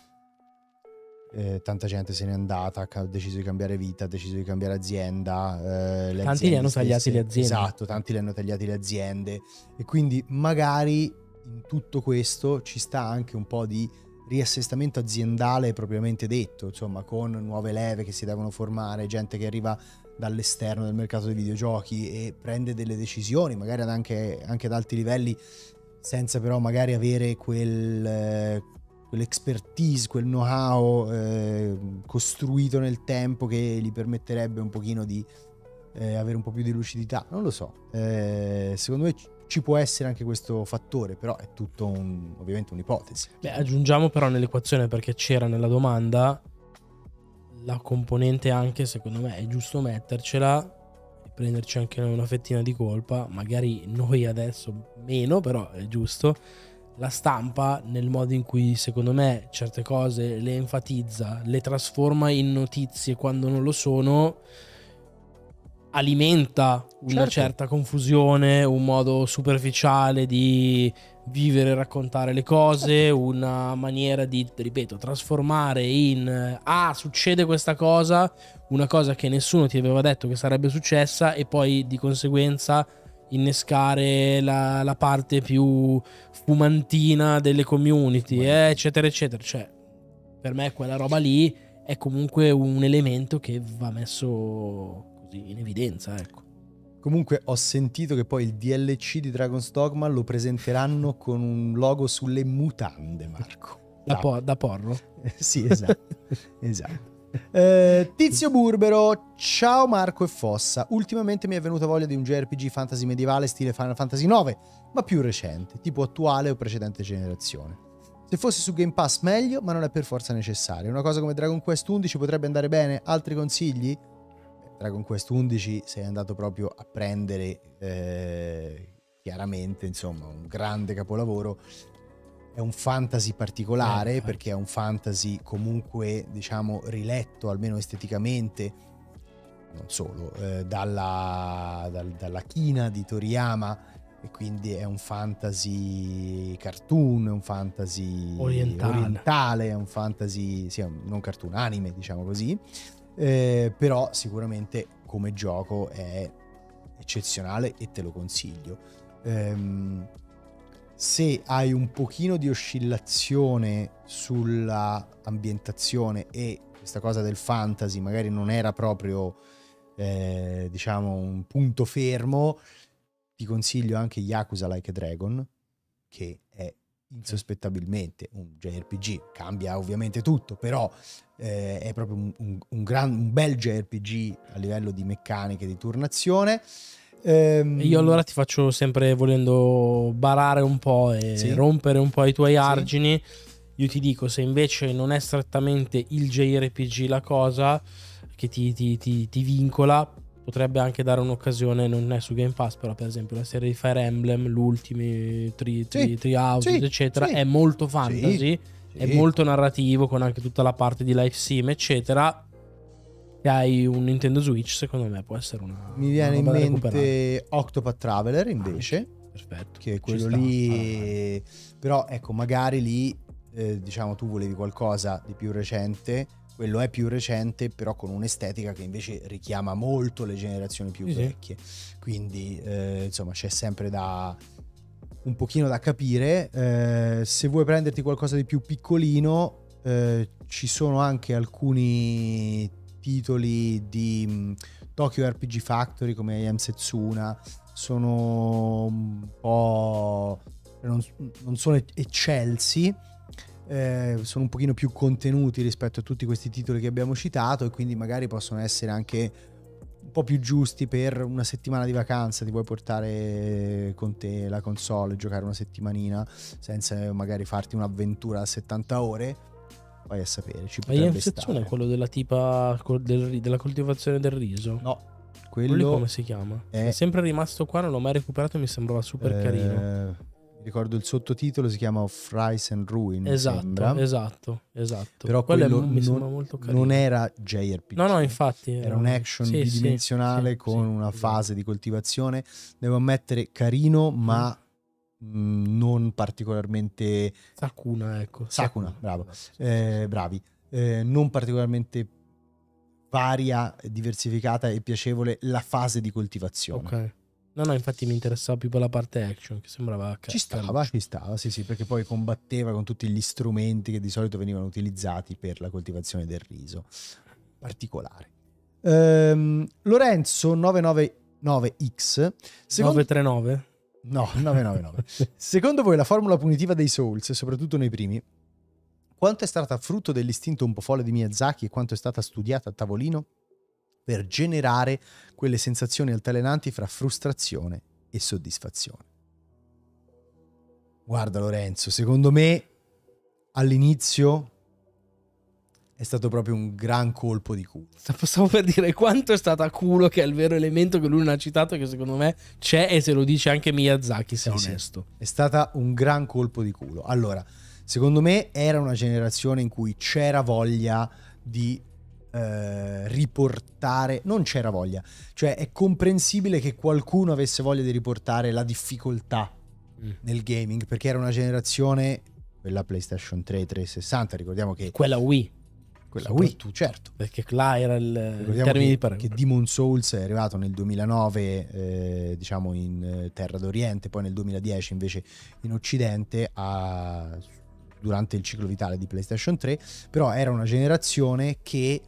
Eh, tanta gente se n'è andata, ha deciso di cambiare vita, ha deciso di cambiare azienda. Eh, le Tanti li hanno tagliati stesse, le aziende. Esatto, tanti li hanno tagliati le aziende. E quindi magari in tutto questo ci sta anche un po' di riassestamento aziendale propriamente detto, insomma, con nuove leve che si devono formare, gente che arriva dall'esterno del mercato dei videogiochi e prende delle decisioni, magari anche, anche ad alti livelli, senza però magari avere quel... Eh, quell'expertise, quel know-how eh, costruito nel tempo che gli permetterebbe un pochino di eh, avere un po' più di lucidità. Non lo so, eh, secondo me ci può essere anche questo fattore, però è tutto un, ovviamente un'ipotesi. Beh, aggiungiamo però nell'equazione, perché c'era nella domanda la componente anche, secondo me è giusto mettercela e prenderci anche noi una fettina di colpa, magari noi adesso meno, però è giusto. La stampa, nel modo in cui secondo me certe cose le enfatizza, le trasforma in notizie quando non lo sono, alimenta una Certo. certa confusione, un modo superficiale di vivere e raccontare le cose, una maniera di, ripeto, trasformare in ah, succede questa cosa, una cosa che nessuno ti aveva detto che sarebbe successa, e poi di conseguenza innescare la, la parte più fumantina delle community, eh, eccetera eccetera. Cioè, per me quella roba lì è comunque un elemento che va messo così in evidenza, ecco. Comunque ho sentito che poi il D L C di Dragon's Dogma lo presenteranno con un logo sulle mutande, Marco. Da, po- da porro? Sì, esatto. Esatto. Eh, Tizio Burbero, ciao Marco e Fossa. Ultimamente mi è venuta voglia di un J R P G fantasy medievale stile Final Fantasy nove, ma più recente, tipo attuale o precedente generazione. Se fosse su Game Pass meglio, ma non è per forza necessario. Una cosa come Dragon Quest undici potrebbe andare bene? Altri consigli? Dragon Quest undici sei andato proprio a prendere eh, chiaramente, insomma, un grande capolavoro. È un fantasy particolare, eh, perché è un fantasy comunque, diciamo, riletto almeno esteticamente, non solo, eh, dalla, dal, dalla china di Toriyama, e quindi è un fantasy cartoon, è un fantasy orientale, orientale è un fantasy, sì, non cartoon, anime, diciamo così, eh, però sicuramente come gioco è eccezionale e te lo consiglio. Ehm, se hai un pochino di oscillazione sulla ambientazione e questa cosa del fantasy magari non era proprio eh, diciamo un punto fermo, ti consiglio anche Yakuza Like a Dragon, che è insospettabilmente un J R P G, cambia ovviamente tutto, però eh, è proprio un, un, un, gran, un bel J R P G a livello di meccaniche di turnazione. Um, io allora ti faccio sempre, volendo barare un po' e sì. rompere un po' i tuoi argini, sì. Io ti dico, se invece non è strettamente il J R P G la cosa che ti, ti, ti, ti vincola, potrebbe anche dare un'occasione. Non è su Game Pass, però per esempio la serie di Fire Emblem, l'ultimi tri, tri, sì. tri Houses, sì. eccetera, sì. è molto fantasy, sì. è sì. molto narrativo, con anche tutta la parte di life sim, eccetera. Se hai un Nintendo Switch, secondo me può essere una. Mi viene una in mente Octopath Traveler invece, ah, perfetto, che è quello lì, ah, però ecco, magari lì eh, diciamo tu volevi qualcosa di più recente, quello è più recente, però con un'estetica che invece richiama molto le generazioni più sì, vecchie, quindi eh, insomma c'è sempre da un pochino da capire. Eh, se vuoi prenderti qualcosa di più piccolino, eh, ci sono anche alcuni titoli di um, Tokyo R P G Factory come I Am Setsuna, sono un po' non, non sono eccelsi, eh, sono un pochino più contenuti rispetto a tutti questi titoli che abbiamo citato, e quindi magari possono essere anche un po' più giusti per una settimana di vacanza. Ti vuoi portare con te la console e giocare una settimanina senza magari farti un'avventura a settanta ore, vai a sapere, ci potrebbe stare. È quello della tipa del, della coltivazione del riso? No, quello, quello come si chiama? È... è sempre rimasto qua, non l'ho mai recuperato e mi sembrava super eh, carino. Ricordo il sottotitolo, si chiama Of Rise and Ruin, esatto, sembra. Esatto, esatto. Però quello, quello mi non, sembra molto carino. Non era J R P G. No, no, infatti. Era, era un action sì, bidimensionale, sì, con sì, una esatto. fase di coltivazione. Devo ammettere carino, ma mh, non particolarmente... Sakuna, ecco. Sakuna, bravo. Eh, bravi. Eh, non particolarmente varia, diversificata e piacevole la fase di coltivazione. Ok. No, no, infatti mi interessava più per la parte action, che sembrava... Ci stava, ci stava, sì sì, perché poi combatteva con tutti gli strumenti che di solito venivano utilizzati per la coltivazione del riso. Particolare. Ehm, Lorenzo nove nove nove X secondo... nove tre nove? No, nove nove nove. Secondo voi la formula punitiva dei Souls, soprattutto nei primi, quanto è stata frutto dell'istinto un po' folle di Miyazaki e quanto è stata studiata a tavolino per generare quelle sensazioni altalenanti fra frustrazione e soddisfazione? Guarda Lorenzo, secondo me all'inizio è stato proprio un gran colpo di culo. Stavo per dire quanto è stata culo, che è il vero elemento che lui non ha citato, che secondo me c'è, e se lo dice anche Miyazaki, se Sì, onesto. Sì. È stata un gran colpo di culo. Allora, secondo me era una generazione in cui c'era voglia di eh, riportare, non c'era voglia, cioè è comprensibile che qualcuno avesse voglia di riportare la difficoltà mm. nel gaming, perché era una generazione, quella PlayStation tre trecentosessanta, ricordiamo che... Quella Wii. Quella Wii, certo. Perché là era il, il termine che, di paragone. Che Demon Souls è arrivato nel duemilanove, eh, diciamo in Terra d'Oriente, poi nel duemiladieci invece in Occidente, a, durante il ciclo vitale di PlayStation tre, però era una generazione che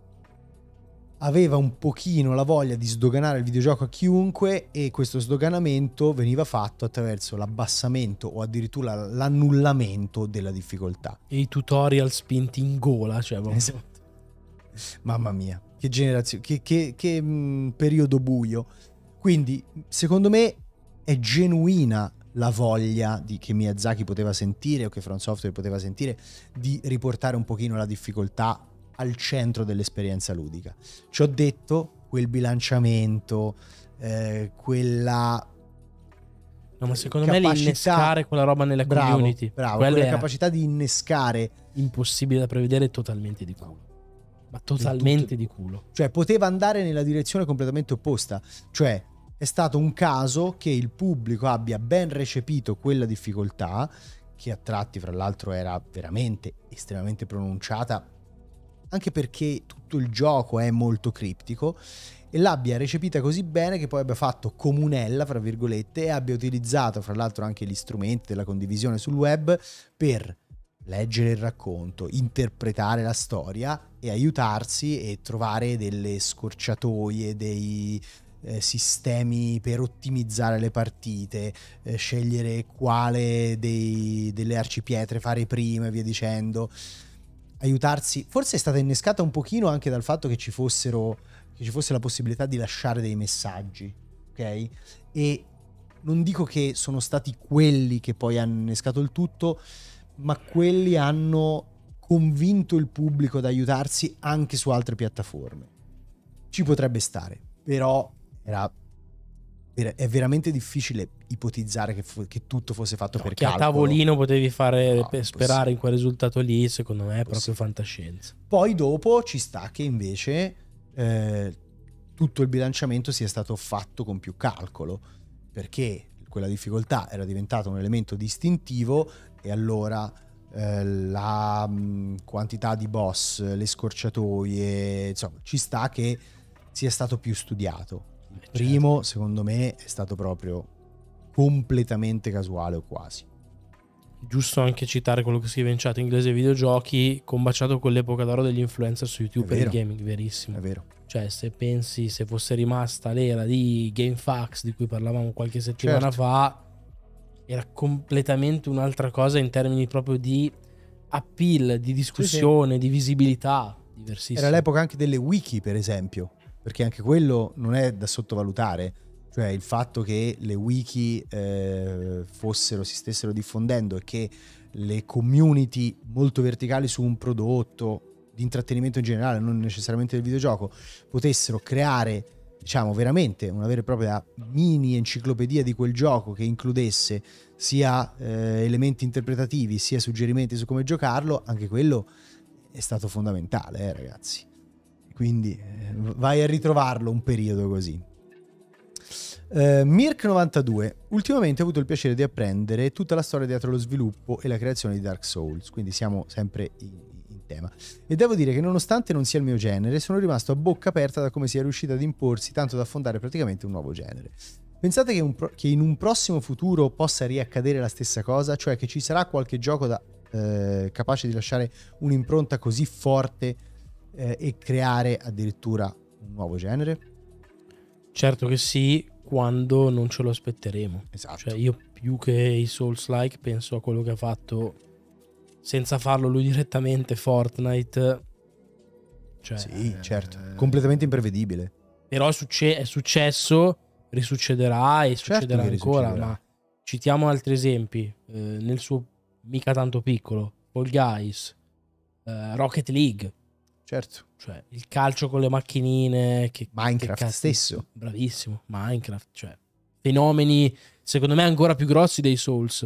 aveva un pochino la voglia di sdoganare il videogioco a chiunque, e questo sdoganamento veniva fatto attraverso l'abbassamento o addirittura l'annullamento della difficoltà. E i tutorial spinti in gola, cioè esatto. Mamma mia, che generazione, che, che, che mh, periodo buio. Quindi secondo me è genuina la voglia di, che Miyazaki poteva sentire, o che From Software poteva sentire, di riportare un pochino la difficoltà al centro dell'esperienza ludica. Ci ho detto, quel bilanciamento, eh, quella... No, ma secondo capacità, me l'innescare quella roba nelle bravo, community, bravo, quella capacità di innescare, impossibile da prevedere, totalmente di culo. Ma totalmente di culo. Cioè poteva andare nella direzione completamente opposta. Cioè è stato un caso che il pubblico abbia ben recepito quella difficoltà, che a tratti fra l'altro era veramente estremamente pronunciata, anche perché tutto il gioco è molto criptico, e l'abbia recepita così bene che poi abbia fatto comunella, fra virgolette, e abbia utilizzato fra l'altro anche gli strumenti della condivisione sul web per leggere il racconto, interpretare la storia e aiutarsi e trovare delle scorciatoie, dei eh, sistemi per ottimizzare le partite, eh, scegliere quale dei, delle arcipietre fare prima e via dicendo. Aiutarsi, forse è stata innescata un pochino anche dal fatto che ci fossero che ci fosse la possibilità di lasciare dei messaggi, ok? E non dico che sono stati quelli che poi hanno innescato il tutto, ma quelli hanno convinto il pubblico ad aiutarsi anche su altre piattaforme. Ci potrebbe stare, però era è veramente difficile ipotizzare che, fu- che tutto fosse fatto no, per che calcolo. A tavolino potevi fare no, per sperare in quel risultato lì, secondo me è proprio fantascienza. Poi dopo ci sta che invece eh, tutto il bilanciamento sia stato fatto con più calcolo, perché quella difficoltà era diventata un elemento distintivo, e allora eh, la mh, quantità di boss, le scorciatoie, insomma ci sta che sia stato più studiato. Il primo, certo, secondo me, è stato proprio completamente casuale o quasi. Giusto anche citare quello che scrive in chat: inglese videogiochi combaciato con l'epoca d'oro degli influencer su YouTube per il gaming. Verissimo. È vero. Cioè, se pensi, se fosse rimasta l'era di GameFAQs di cui parlavamo qualche settimana certo. fa, era completamente un'altra cosa in termini proprio di appeal, di discussione, sì, sì, di visibilità. Diversissimo. Era l'epoca anche delle wiki, per esempio, perché anche quello non è da sottovalutare, cioè il fatto che le wiki eh, fossero, si stessero diffondendo, e che le community molto verticali su un prodotto di intrattenimento in generale, non necessariamente del videogioco, potessero creare, diciamo, veramente una vera e propria mini enciclopedia di quel gioco, che includesse sia eh, elementi interpretativi sia suggerimenti su come giocarlo. Anche quello è stato fondamentale, eh, ragazzi. Quindi eh, vai a ritrovarlo un periodo così. Uh, Mirk novantadue, ultimamente ho avuto il piacere di apprendere tutta la storia dietro lo sviluppo e la creazione di Dark Souls, quindi siamo sempre in, in tema. E devo dire che nonostante non sia il mio genere, sono rimasto a bocca aperta da come sia riuscita ad imporsi, tanto da fondare praticamente un nuovo genere. Pensate che, un pro- che in un prossimo futuro possa riaccadere la stessa cosa, cioè che ci sarà qualche gioco da, eh, capace di lasciare un'impronta così forte eh, e creare addirittura un nuovo genere? Certo che sì, quando non ce lo aspetteremo. Esatto. Cioè io più che i Souls-like penso a quello che ha fatto, senza farlo lui direttamente, Fortnite. Cioè, sì, certo, eh, completamente imprevedibile. Però è, succe- è successo, risuccederà e certo succederà ancora, risuccederà. Ma citiamo altri esempi, eh, nel suo mica tanto piccolo, Fall Guys, eh, Rocket League. Certo. Cioè il calcio con le macchinine, che, Minecraft che stesso. Bravissimo, Minecraft, cioè fenomeni secondo me ancora più grossi dei Souls,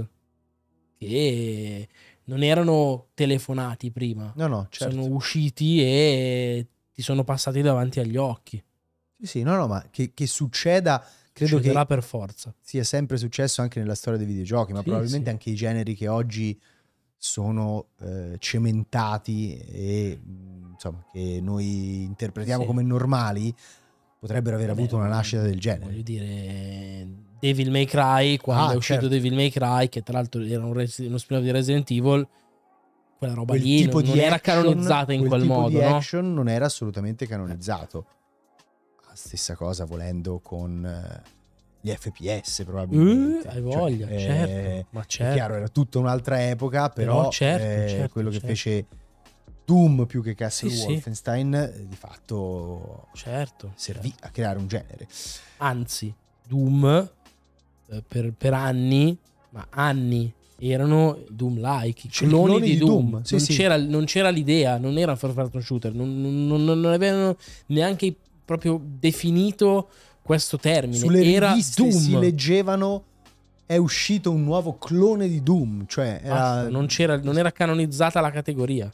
che non erano telefonati prima. No, no, certo. Sono usciti e ti sono passati davanti agli occhi. Sì, sì, no, no, ma che, che succeda, credo Succederà che per forza. sia sempre successo anche nella storia dei videogiochi, ma Sì, probabilmente sì. anche i generi che oggi sono eh, cementati e insomma che noi interpretiamo Sì. come normali potrebbero aver Vabbè, avuto una nascita del genere. Voglio dire, Devil May Cry, quando Ah, è uscito certo. Devil May Cry, che tra l'altro era un res- uno spin-off di Resident Evil, quella roba Quel lì tipo non, di non era action, canonizzata in quel quel tipo modo, di no? action non era assolutamente canonizzato. La stessa cosa volendo con eh, gli F P S probabilmente. Uh, hai voglia, cioè, certo, eh, ma è certo. chiaro, era tutta un'altra epoca, però, Però certo, eh, certo, quello che certo. fece Doom più che Castle Sì, sì. Wolfenstein eh, di fatto Certo, servì certo. a creare un genere. Anzi, Doom eh, per, per anni, ma anni, erano Doom-like, i Cioè, i cloni, cloni di di Doom. Doom, sì, non, sì. C'era, non c'era l'idea, non era un first person shooter, non, non, non, non avevano neanche proprio definito questo termine. Sulle era riviste Doom. si leggevano è uscito un nuovo clone di Doom, cioè era... Basta, non, c'era, non era canonizzata la categoria.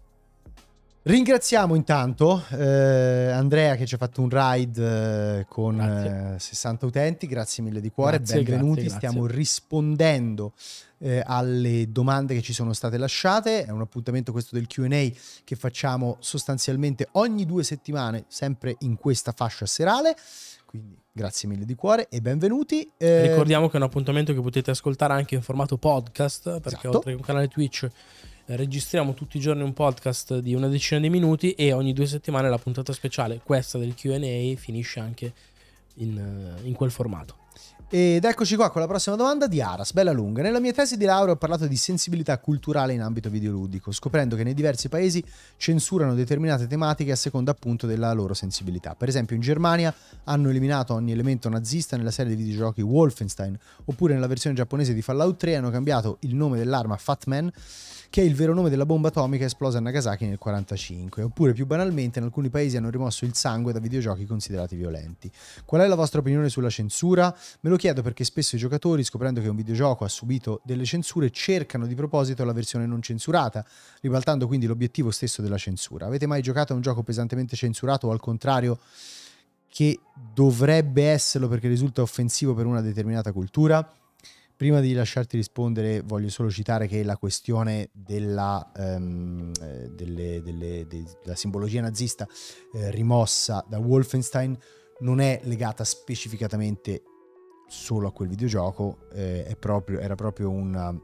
Ringraziamo intanto eh, Andrea che ci ha fatto un ride eh, con Grazie. eh, sessanta utenti, grazie mille di cuore, Grazie, benvenuti, grazie, stiamo grazie. rispondendo eh, alle domande che ci sono state lasciate, è un appuntamento questo del Q and A che facciamo sostanzialmente ogni due settimane, sempre in questa fascia serale, quindi grazie mille di cuore e benvenuti. Eh, Ricordiamo che è un appuntamento che potete ascoltare anche in formato podcast, perché esatto. oltre che un canale Twitch registriamo tutti i giorni un podcast di una decina di minuti e ogni due settimane la puntata speciale, questa del Q and A, finisce anche in, in quel formato. Ed eccoci qua con la prossima domanda di Aras, bella lunga. Nella mia tesi di laurea ho parlato di sensibilità culturale in ambito videoludico, scoprendo che nei diversi paesi censurano determinate tematiche a seconda appunto della loro sensibilità. Per esempio in Germania hanno eliminato ogni elemento nazista nella serie di videogiochi Wolfenstein, oppure nella versione giapponese di Fallout tre hanno cambiato il nome dell'arma Fat Man, che è il vero nome della bomba atomica esplosa a Nagasaki nel quarantacinque, oppure più banalmente in alcuni paesi hanno rimosso il sangue da videogiochi considerati violenti. Qual è la vostra opinione sulla censura? Me lo chiedo perché spesso i giocatori, scoprendo che un videogioco ha subito delle censure, cercano di proposito la versione non censurata, ribaltando quindi l'obiettivo stesso della censura. Avete mai giocato a un gioco pesantemente censurato o al contrario che dovrebbe esserlo perché risulta offensivo per una determinata cultura? Prima di lasciarti rispondere voglio solo citare che la questione della, um, delle, delle, de, della simbologia nazista eh, rimossa da Wolfenstein non è legata specificatamente solo a quel videogioco, eh, è proprio, era proprio una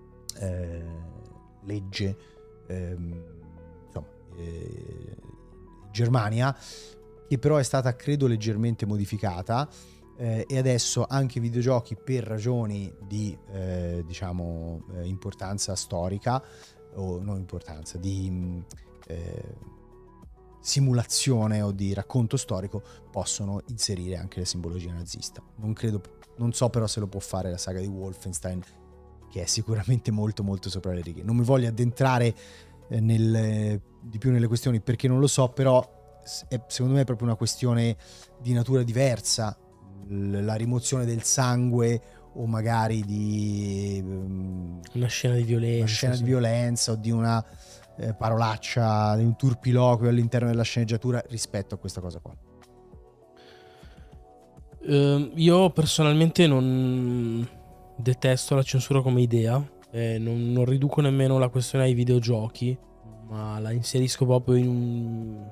eh, legge eh, insomma, eh, Germania, che però è stata credo leggermente modificata. Eh, e adesso anche i videogiochi per ragioni di eh, diciamo eh, importanza storica o non importanza di eh, simulazione o di racconto storico possono inserire anche la simbologia nazista. Non credo, non so però se lo può fare la saga di Wolfenstein, che è sicuramente molto molto sopra le righe. Non mi voglio addentrare eh, nel, eh, di più nelle questioni perché non lo so, però è, secondo me è proprio una questione di natura diversa. La rimozione del sangue o magari di um, una scena di violenza, una scena sì. di violenza o di una eh, parolaccia, di un turpiloquio all'interno della sceneggiatura rispetto a questa cosa qua. Uh, io personalmente non detesto la censura come idea, eh, non, non riduco nemmeno la questione ai videogiochi, ma la inserisco proprio in un,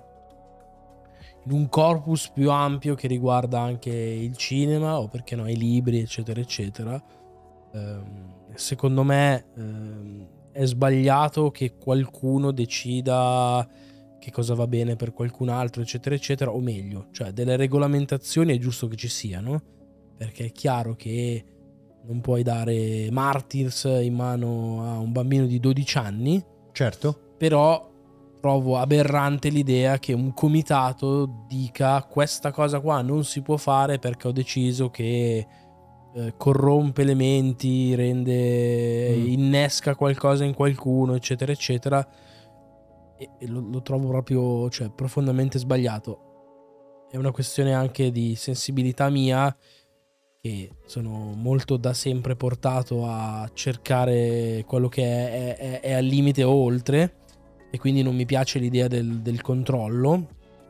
in un corpus più ampio che riguarda anche il cinema o perché no i libri eccetera eccetera. Uh, secondo me uh, è sbagliato che qualcuno decida che cosa va bene per qualcun altro eccetera eccetera, o meglio, cioè delle regolamentazioni è giusto che ci siano, perché è chiaro che non puoi dare Martyrs in mano a un bambino di dodici anni, certo, però trovo aberrante l'idea che un comitato dica questa cosa qua non si può fare perché ho deciso che eh, corrompe le menti, rende mm. innesca qualcosa in qualcuno eccetera eccetera. E lo, lo trovo proprio, cioè, profondamente sbagliato. È una questione anche di sensibilità mia, che sono molto da sempre portato a cercare quello che è, è, è al limite o oltre, e quindi non mi piace l'idea del, del controllo.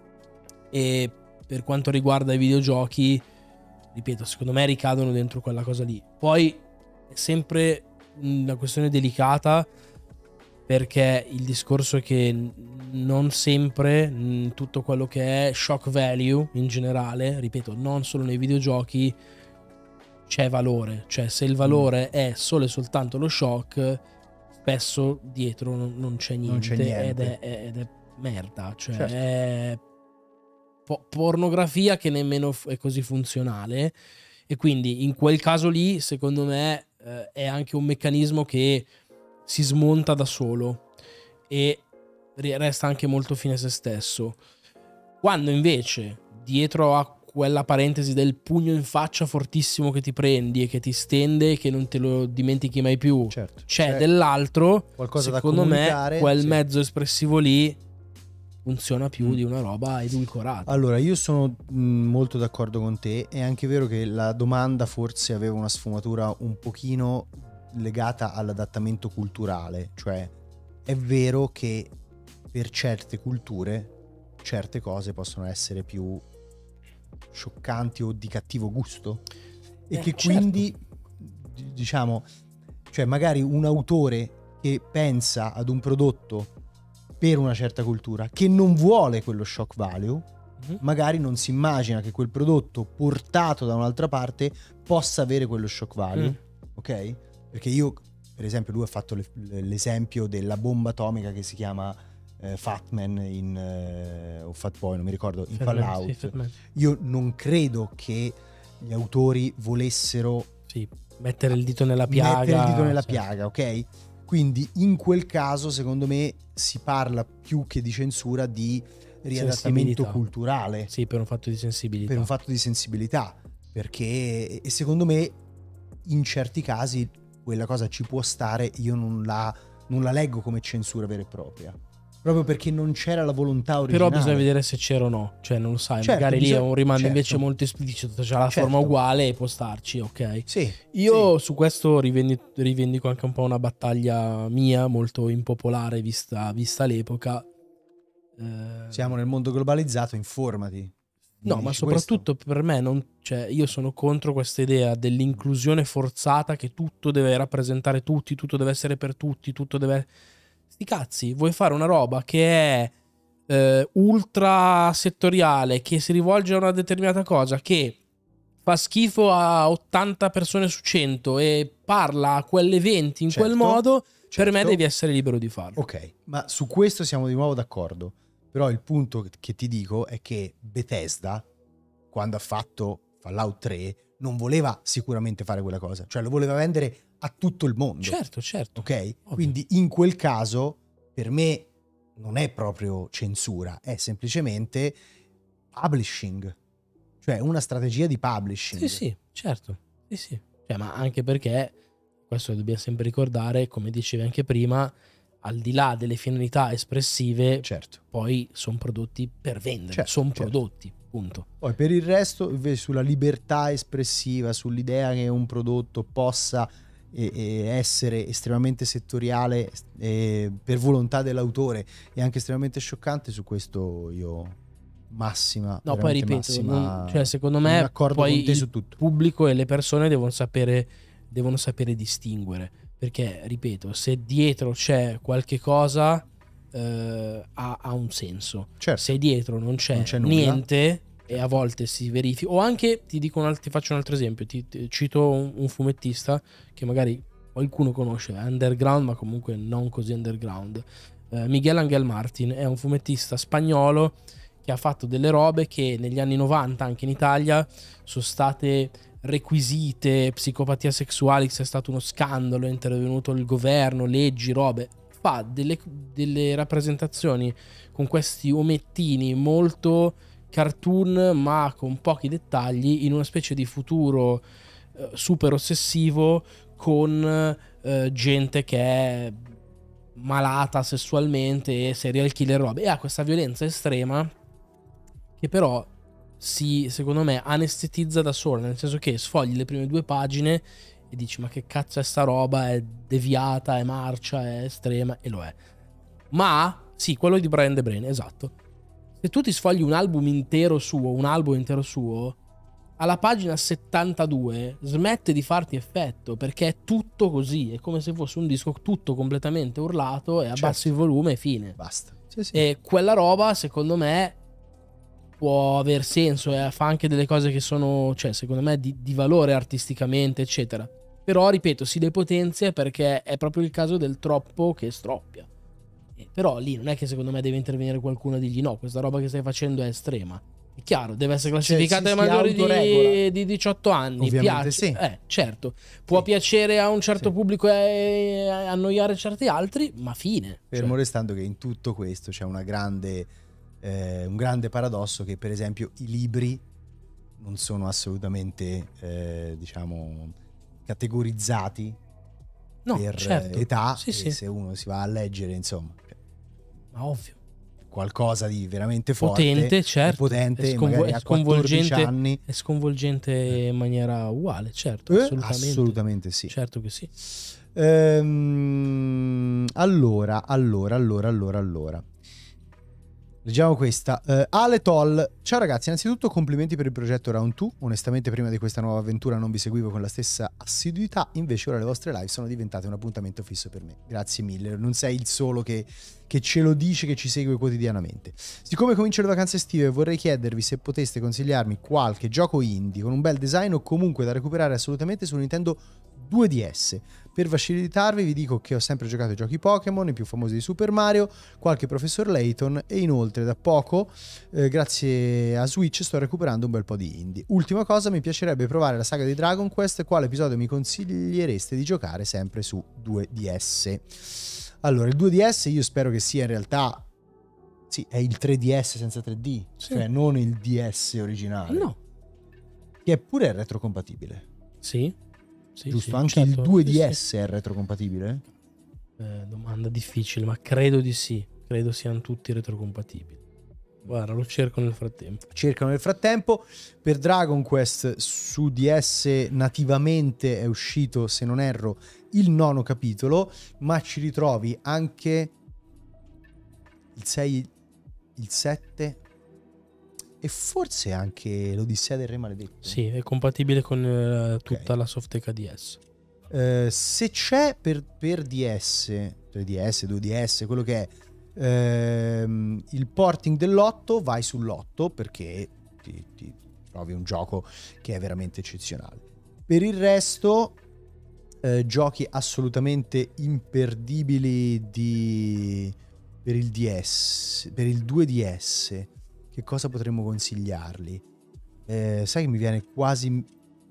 E per quanto riguarda i videogiochi, ripeto, secondo me ricadono dentro quella cosa lì. Poi è sempre una questione delicata, perché il discorso è che non sempre mh, tutto quello che è shock value in generale, ripeto, non solo nei videogiochi, c'è valore. Cioè se il valore mm. è solo e soltanto lo shock, spesso dietro non, non c'è niente, non c'è niente. Ed, è, è, ed è merda, cioè certo. è po- pornografia che nemmeno f- è così funzionale, e quindi in quel caso lì secondo me eh, è anche un meccanismo che si smonta da solo e resta anche molto fine a se stesso. Quando invece dietro a quella parentesi del pugno in faccia fortissimo che ti prendi e che ti stende e che non te lo dimentichi mai più, certo. c'è cioè, dell'altro, qualcosa secondo da me quel sì. mezzo espressivo lì funziona più mm. di una roba edulcorata. Allora io sono mh, molto d'accordo con te. È anche vero che la domanda forse aveva una sfumatura un pochino legata all'adattamento culturale, cioè è vero che per certe culture certe cose possono essere più scioccanti o di cattivo gusto e eh, che certo. quindi diciamo, cioè magari un autore che pensa ad un prodotto per una certa cultura che non vuole quello shock value, mm-hmm. magari non si immagina che quel prodotto portato da un'altra parte possa avere quello shock value, mm. ok? Perché io, per esempio, lui ha fatto le, l'esempio della bomba atomica che si chiama eh, Fatman in eh, o Fatboy, non mi ricordo, in Fatman, Fallout. sì, io non credo che gli autori volessero sì, mettere il dito nella piaga. Mettere il dito nella sì. piaga, ok? Quindi in quel caso, secondo me, si parla più che di censura di riadattamento culturale. Sì, per un fatto di sensibilità. Per un fatto di sensibilità. Perché, e secondo me, in certi casi quella cosa ci può stare, io non la, non la leggo come censura vera e propria, proprio perché non c'era la volontà originale. Però bisogna vedere se c'era o no, cioè non lo sai, certo, magari bisogna... lì è un rimando certo. invece molto esplicito, c'è la certo. forma uguale e può starci, ok? Sì, io sì. su questo rivendico, rivendico anche un po' una battaglia mia molto impopolare vista, vista l'epoca. Eh... Siamo nel mondo globalizzato, informati. No, ma soprattutto questo? Per me non, cioè, io sono contro questa idea dell'inclusione forzata, che tutto deve rappresentare tutti, tutto deve essere per tutti, tutto deve... Sti cazzi, vuoi fare una roba che è eh, ultra settoriale, che si rivolge a una determinata cosa, che fa schifo a ottanta persone su cento e parla a quelle venti in certo, quel modo, certo. Per me devi essere libero di farlo. Ok, ma su questo siamo di nuovo d'accordo. Però il punto che ti dico è che Bethesda, quando ha fatto Fallout tre, non voleva sicuramente fare quella cosa, cioè lo voleva vendere a tutto il mondo. Certo, certo. Ok? Ovvio. Quindi in quel caso, per me, non è proprio censura, è semplicemente publishing, cioè una strategia di publishing. Sì, sì, certo. Sì, sì. Cioè, ma anche perché, questo lo dobbiamo sempre ricordare, come dicevi anche prima, al di là delle finalità espressive, certo. poi sono prodotti per vendere, certo, sono certo. prodotti, punto. Poi per il resto, invece, sulla libertà espressiva, sull'idea che un prodotto possa e, e essere estremamente settoriale e per volontà dell'autore e anche estremamente scioccante, su questo io massima. No, poi ripeto, massima, non, cioè, secondo sono me d'accordo poi con te il su tutto. pubblico e le persone devono sapere, devono sapere distinguere, perché ripeto, se dietro c'è qualche cosa eh, ha, ha un senso. Certo. Se dietro non c'è, Non c'è nulla. niente, e a volte si verifica, o anche ti dico un alt- ti faccio un altro esempio, ti, ti- cito un, un fumettista che magari qualcuno conosce, è underground ma comunque non così underground. eh, Miguel Ángel Martín è un fumettista spagnolo che ha fatto delle robe che negli anni novanta anche in Italia sono state requisite, psicopatia sessuale, è stato uno scandalo, è intervenuto il governo, leggi, robe. Fa delle, delle rappresentazioni con questi omettini molto cartoon ma con pochi dettagli in una specie di futuro eh, super ossessivo con eh, gente che è malata sessualmente e serial killer robe, e ha questa violenza estrema che però si, secondo me, anestetizza da sola, nel senso che sfogli le prime due pagine e dici ma che cazzo è sta roba, è deviata, è marcia, è estrema, e lo è. Ma sì, quello di Brian De Brain, esatto. Se tu ti sfogli un album intero suo, un album intero suo, alla pagina settantadue smette di farti effetto, perché è tutto così, è come se fosse un disco tutto completamente urlato e abbassi Certo. il volume e fine. Basta. Sì, sì. E quella roba, secondo me, può aver senso e fa anche delle cose che sono, cioè, secondo me, di, di valore artisticamente, eccetera. Però, ripeto, si depotenzia perché è proprio il caso del troppo che stroppia. Eh, però lì non è che secondo me deve intervenire qualcuno e dirgli no, questa roba che stai facendo è estrema. È chiaro, deve essere classificata ai Cioè, si- si maggiori autoregola. di, di diciotto anni. Ovviamente Piace, sì. eh, certo. Può Sì. piacere a un certo Sì. pubblico e annoiare certi altri, ma fine. Fermo Cioè, restando che in tutto questo c'è una grande, eh, un grande paradosso che per esempio i libri non sono assolutamente eh, diciamo categorizzati no, per certo. eh, età, Sì, e sì. se uno si va a leggere insomma Ma ovvio. qualcosa di veramente forte, Potente, e certo. potente, È sconvo- magari è a quattordici sconvolgente, anni, è sconvolgente in maniera uguale, certo, eh, assolutamente. assolutamente sì. Certo che sì. Ehm, allora, allora, allora, allora, allora. Leggiamo questa. Eh, Ale Toll. Ciao ragazzi, innanzitutto complimenti per il progetto Round due. Onestamente prima di questa nuova avventura non vi seguivo con la stessa assiduità, invece ora le vostre live sono diventate un appuntamento fisso per me. Grazie mille, non sei il solo che, che ce lo dice, che ci segue quotidianamente. Siccome comincio le vacanze estive, vorrei chiedervi se poteste consigliarmi qualche gioco indie con un bel design o comunque da recuperare assolutamente su Nintendo due D S. Per facilitarvi vi dico che ho sempre giocato ai giochi Pokémon, i più famosi di Super Mario, qualche Professor Layton, e inoltre da poco, eh, grazie a Switch, sto recuperando un bel po' di indie. Ultima cosa, mi piacerebbe provare la saga di Dragon Quest. Quale episodio mi consigliereste di giocare sempre su due D S? Allora, il due D S io spero che sia in realtà... Sì, è il tre D S senza tre D, Sì. cioè non il D S originale. No. Che è pure retrocompatibile. Sì. Sì, Giusto? sì, Anche certo. il due D S Sì, sì. è retrocompatibile? Eh, domanda difficile, ma credo di sì. Credo siano tutti retrocompatibili. Guarda, lo cerco nel frattempo. Cercano nel frattempo. Per Dragon Quest su D S nativamente è uscito, se non erro, il nono capitolo, ma ci ritrovi anche il sei, il sette e forse anche l'Odissea del Re Maledetto. Sì, è compatibile con eh, tutta Ok. la softeca D S. Eh, se c'è per, per D S, tre D S, due D S, quello che è ehm, il porting dell'otto, vai sull'otto perché ti, ti trovi un gioco che è veramente eccezionale. Per il resto eh, giochi assolutamente imperdibili di, per il D S, per il due D S. Che cosa potremmo consigliarli? Eh, sai che mi viene quasi in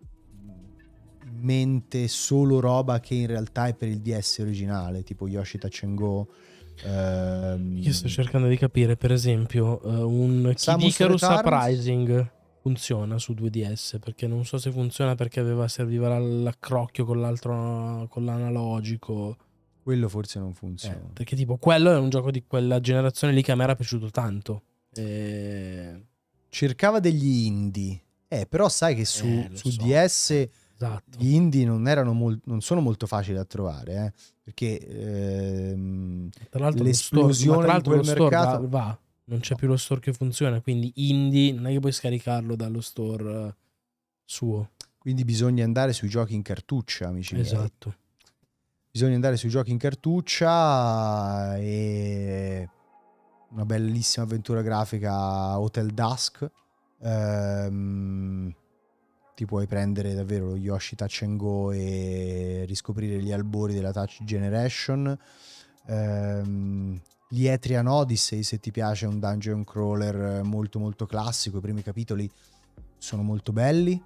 mente solo roba che in realtà è per il D S originale, tipo Yoshi Touch and Go. Ehm, Io sto cercando di capire, per esempio, eh, un Kid Samus Icarus Returns? Uprising funziona su due D S, perché non so se funziona perché aveva serviva la- l'accrocchio con l'altro, con l'analogico. quello forse non Eh, funziona. perché tipo quello è un gioco di quella generazione lì che a me era piaciuto tanto. E... Cercava degli indie, eh, però sai che su, Eh, lo su so. D S Esatto. gli indie non erano mol- non sono molto facili da trovare, eh, perché ehm, Tra l'altro lo store, ma l'esplosione tra di l'altro quel lo store mercato va, va. non c'è più lo store che funziona, quindi indie non è che puoi scaricarlo dallo store eh, suo. Quindi bisogna andare sui giochi in cartuccia, amici miei. Esatto. Bisogna andare sui giochi in cartuccia e una bellissima avventura grafica Hotel Dusk. Ehm, ti puoi prendere davvero lo Yoshi Touch and Go e riscoprire gli albori della Touch Generation. Ehm, gli Etrian Odyssey, se ti piace, è un dungeon crawler molto molto classico. I primi capitoli sono molto belli.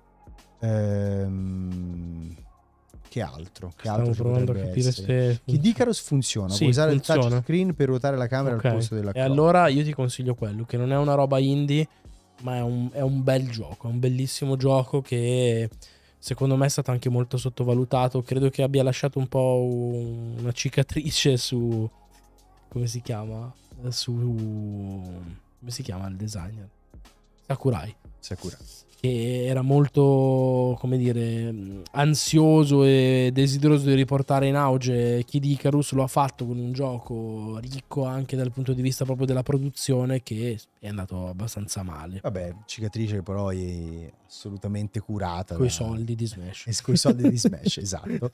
Ehm, che altro? Che Stavo altro ci provando a potrebbe capire essere? se Kid Icarus funziona, Sì, puoi usare funziona. il touchscreen per ruotare la camera Ok. al posto della E croce. allora io ti consiglio quello, che non è una roba indie, ma è un, è un bel gioco, è un bellissimo gioco che secondo me è stato anche molto sottovalutato. Credo che abbia lasciato un po' un- una cicatrice su... come si chiama? Su... come si chiama il designer? Sakurai. Sakura. Che era molto, come dire, ansioso e desideroso di riportare in auge Kid Icarus. Lo ha fatto con un gioco ricco anche dal punto di vista proprio della produzione, che è andato abbastanza male. Vabbè, cicatrice però è assolutamente curata. Coi da- soldi di Smash. E con i soldi di Smash, esatto.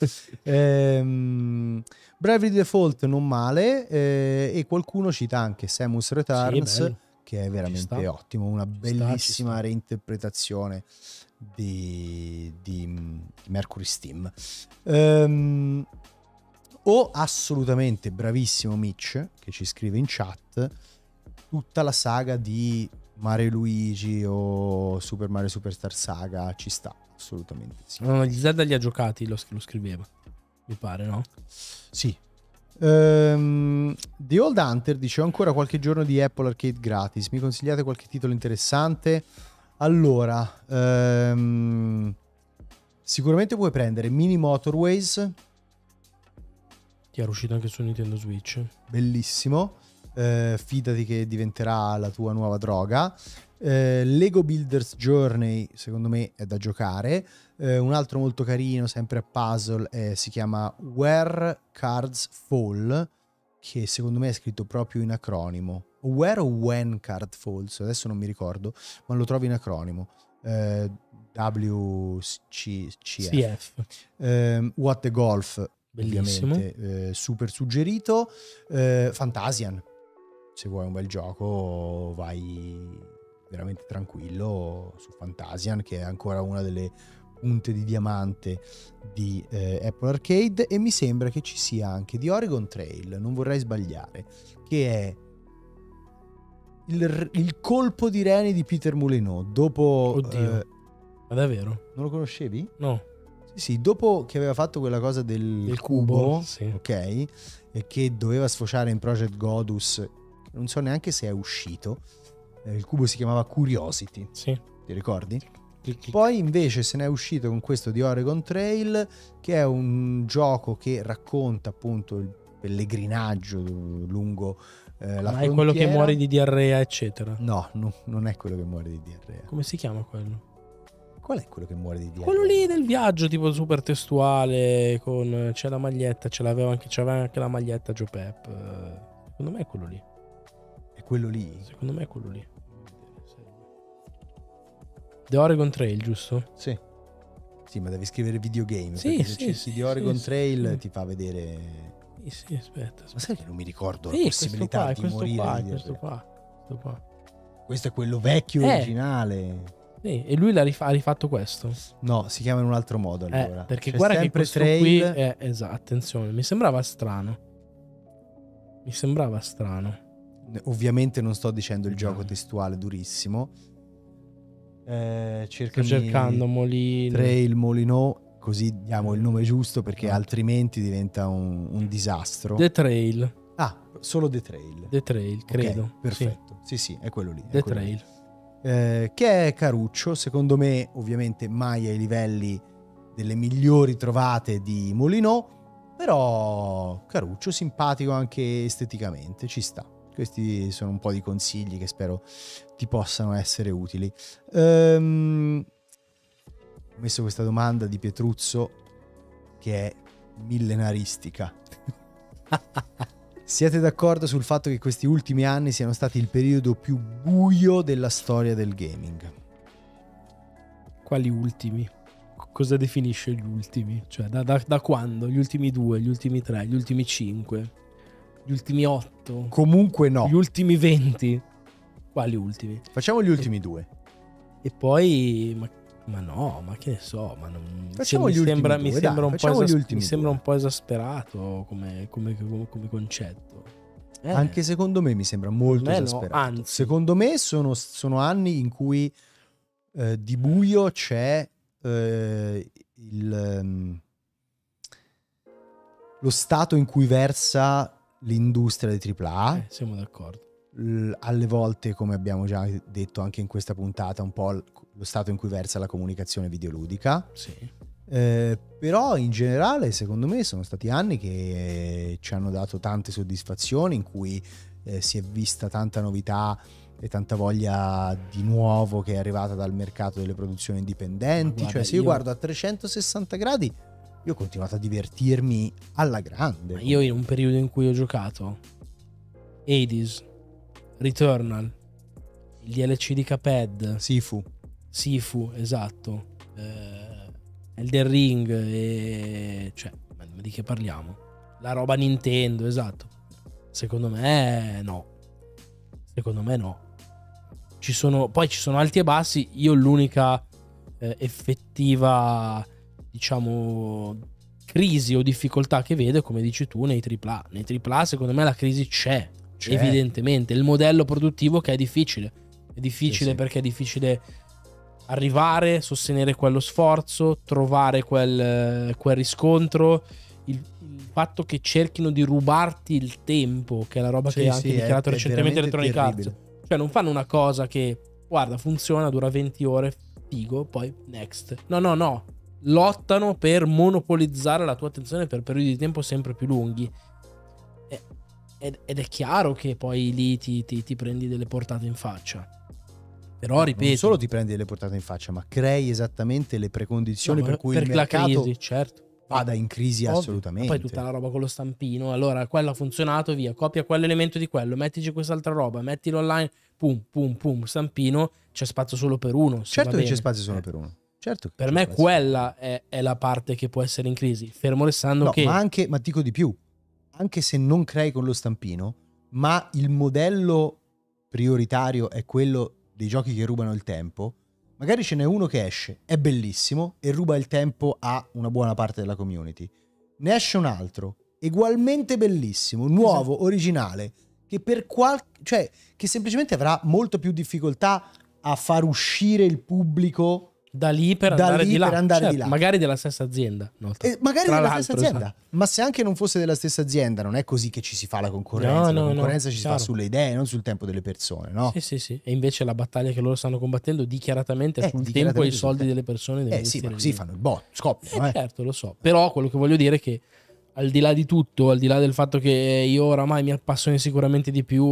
Ehm, Bravely Default non male, eh, e qualcuno cita anche Samus Returns, bello. che è veramente sta. ottimo, una sta, ci bellissima sta. reinterpretazione di, di Mercury Steam. Ehm, o assolutamente bravissimo Mitch, che ci scrive in chat, tutta la saga di Mario e Luigi o Super Mario Superstar Saga ci sta, assolutamente sì. No, no, gli Zelda li ha giocati, lo, lo scriveva. Mi pare, no? Sì. Ehm, The Old Hunter dice: ho ancora qualche giorno di Apple Arcade gratis, mi consigliate qualche titolo interessante? Allora, ehm, sicuramente puoi prendere Mini Motorways, Ti era uscito anche su Nintendo Switch. bellissimo, eh, fidati che diventerà la tua nuova droga. Eh, Lego Builders Journey secondo me è da giocare. Eh, un altro molto carino, sempre a puzzle, eh, si chiama Where Cards Fall, che secondo me è scritto proprio in acronimo. Where o When Card Falls, adesso non mi ricordo, ma lo trovo in acronimo. eh, W C C F. C F. Eh, What the Golf, Bellissimo. ovviamente, eh, super suggerito. eh, Fantasian, se vuoi un bel gioco vai veramente tranquillo su Fantasian, che è ancora una delle punte di diamante di eh, Apple Arcade. E mi sembra che ci sia anche di Oregon Trail, non vorrei sbagliare, che è il, il colpo di reni di Peter Molyneux dopo. Oddio. eh, Ma davvero? non lo conoscevi? No. Sì, sì, dopo che aveva fatto quella cosa del Il cubo, cubo, sì. ok, e che doveva sfociare in Project Godus, non so neanche se è uscito. Eh, il cubo si chiamava Curiosity, Sì. ti ricordi? Clic, clic. Poi invece se ne è uscito con questo di Oregon Trail, che è un gioco che racconta appunto il pellegrinaggio lungo eh, la Ma è frontiera. quello che muore di diarrea, eccetera. No, no, non è quello che muore di diarrea. Come si chiama quello? Qual è quello che muore di diarrea? Quello lì del viaggio, tipo super testuale, con c'è la maglietta, ce l'aveva anche, c'aveva anche la maglietta Joe Pep. Eh, Secondo me è quello lì. È quello lì? Secondo me è quello lì. The Oregon Trail, giusto? Sì. Sì, ma devi scrivere videogame. Sì, perché se sì, cerchi sì, di Oregon sì, Trail sì. ti fa vedere. Sì, sì, aspetta. Ma aspetta. sai che non mi ricordo Sì, la questo possibilità qua, di questo morire qua, di questo diarrea? qua, questo qua. Questo è quello vecchio Eh. originale. Sì, e lui l'ha rif- ha rifatto questo. No, si chiama in un altro modo Eh, allora. perché C'è guarda che sempre questo Trail. qui è, esatto, attenzione, mi sembrava strano. Mi sembrava strano. Ovviamente non sto dicendo il No. gioco testuale durissimo. Eh, Sto cercami cercando Molino. Trail Molyneux, così diamo il nome giusto, perché No. altrimenti diventa un, un disastro. The Trail. Ah, solo The Trail. The Trail, Ok, credo. perfetto. Sì, sì, è quello lì. Sì, è The quello lì. Trail. Eh, che è caruccio, secondo me, ovviamente mai ai livelli delle migliori trovate di Molyneux, però caruccio, simpatico anche esteticamente, ci sta. Questi sono un po' di consigli che spero ti possano essere utili. Ehm, ho messo questa domanda di Pietruzzo che è millenaristica. Siete d'accordo sul fatto che questi ultimi anni siano stati il periodo più buio della storia del gaming? Quali ultimi? Cosa definisce gli ultimi? Cioè, da, da, da quando? Gli ultimi due, gli ultimi tre, gli ultimi cinque, gli ultimi otto? Comunque no. Gli ultimi venti? Quali ultimi? Facciamo gli ultimi e, due. E poi... Ma, ma no, ma che ne so, ma non, Facciamo cioè, gli mi ultimi sembra, due, mi dai, sembra, un, po facciamo esas- gli ultimi mi sembra due. un po' esasperato come, come, come, come concetto. Eh. Anche secondo me mi sembra molto me esasperato. No, anzi. Secondo me sono, sono anni in cui eh, di buio c'è eh, il, um, lo stato in cui versa l'industria dei tripla A. Eh, siamo d'accordo. L- alle volte, come abbiamo già detto anche in questa puntata, un po' l- lo stato in cui versa la comunicazione videoludica. Sì. Eh, però in generale secondo me sono stati anni che ci hanno dato tante soddisfazioni, in cui eh, si è vista tanta novità e tanta voglia di nuovo che è arrivata dal mercato delle produzioni indipendenti. Guarda, cioè se io, io guardo a trecentosessanta gradi, io ho continuato a divertirmi alla grande. Io in un periodo in cui ho giocato Hades, Returnal, il D L C di Cuphead, Sifu Sifu, esatto, eh, Elden Ring, e... cioè, ma di che parliamo? La roba Nintendo, esatto. Secondo me no. Secondo me no. Ci sono, poi ci sono alti e bassi. Io l'unica eh, effettiva, diciamo, crisi o difficoltà che vedo, come dici tu, nei tripla A. Nei tripla A secondo me la crisi c'è, c'è. Evidentemente. Il modello produttivo che è difficile. È difficile sì, perché sì. è difficile arrivare, sostenere quello sforzo, trovare quel, quel riscontro. Il, il fatto che cerchino di rubarti il tempo, che è la roba sì, che ha anche sì, dichiarato è, recentemente Electronic Arts. Cioè non fanno una cosa che, guarda, funziona, dura venti ore, figo, poi next. No, no, no. Lottano per monopolizzare la tua attenzione per periodi di tempo sempre più lunghi. E, ed, ed è chiaro che poi lì ti, ti, ti prendi delle portate in faccia. Però, ripeto, non solo ti prendi delle portate in faccia, ma crei esattamente le precondizioni no, per cui per il la mercato crisi, certo. vada in crisi. Ovvio. Assolutamente. Ma poi tutta la roba con lo stampino, allora quello ha funzionato, via, copia quell'elemento di quello, mettici quest'altra roba, mettilo online, pum pum pum, stampino, c'è spazio solo per uno. Certo che c'è spazio solo eh. per uno. Certo per me quella è, è la parte che può essere in crisi, fermo restando no, che... Ma anche, ma dico di più, anche se non crei con lo stampino, ma il modello prioritario è quello dei giochi che rubano il tempo, magari ce n'è uno che esce, è bellissimo e ruba il tempo a una buona parte della community. Ne esce un altro, ugualmente bellissimo, nuovo, esatto. originale, che per qual... cioè che semplicemente avrà molto più difficoltà a far uscire il pubblico da lì per da andare, lì di, là. Per andare certo, di là. Magari della stessa azienda. No, tra, eh, magari tra della stessa azienda. Esatto. Ma se anche non fosse della stessa azienda, non è così che ci si fa la concorrenza. No, la no, concorrenza no, ci chiaro. si fa sulle idee, non sul tempo delle persone, no? Sì, sì, sì. E invece la battaglia che loro stanno combattendo dichiaratamente è eh, sul dichiaratamente tempo e i soldi te- delle persone. Eh sì, ma così fanno il bot, scoppiano. Eh, eh. certo, lo so. Però quello che voglio dire è che al di là di tutto, al di là del fatto che io oramai mi appassioni sicuramente di più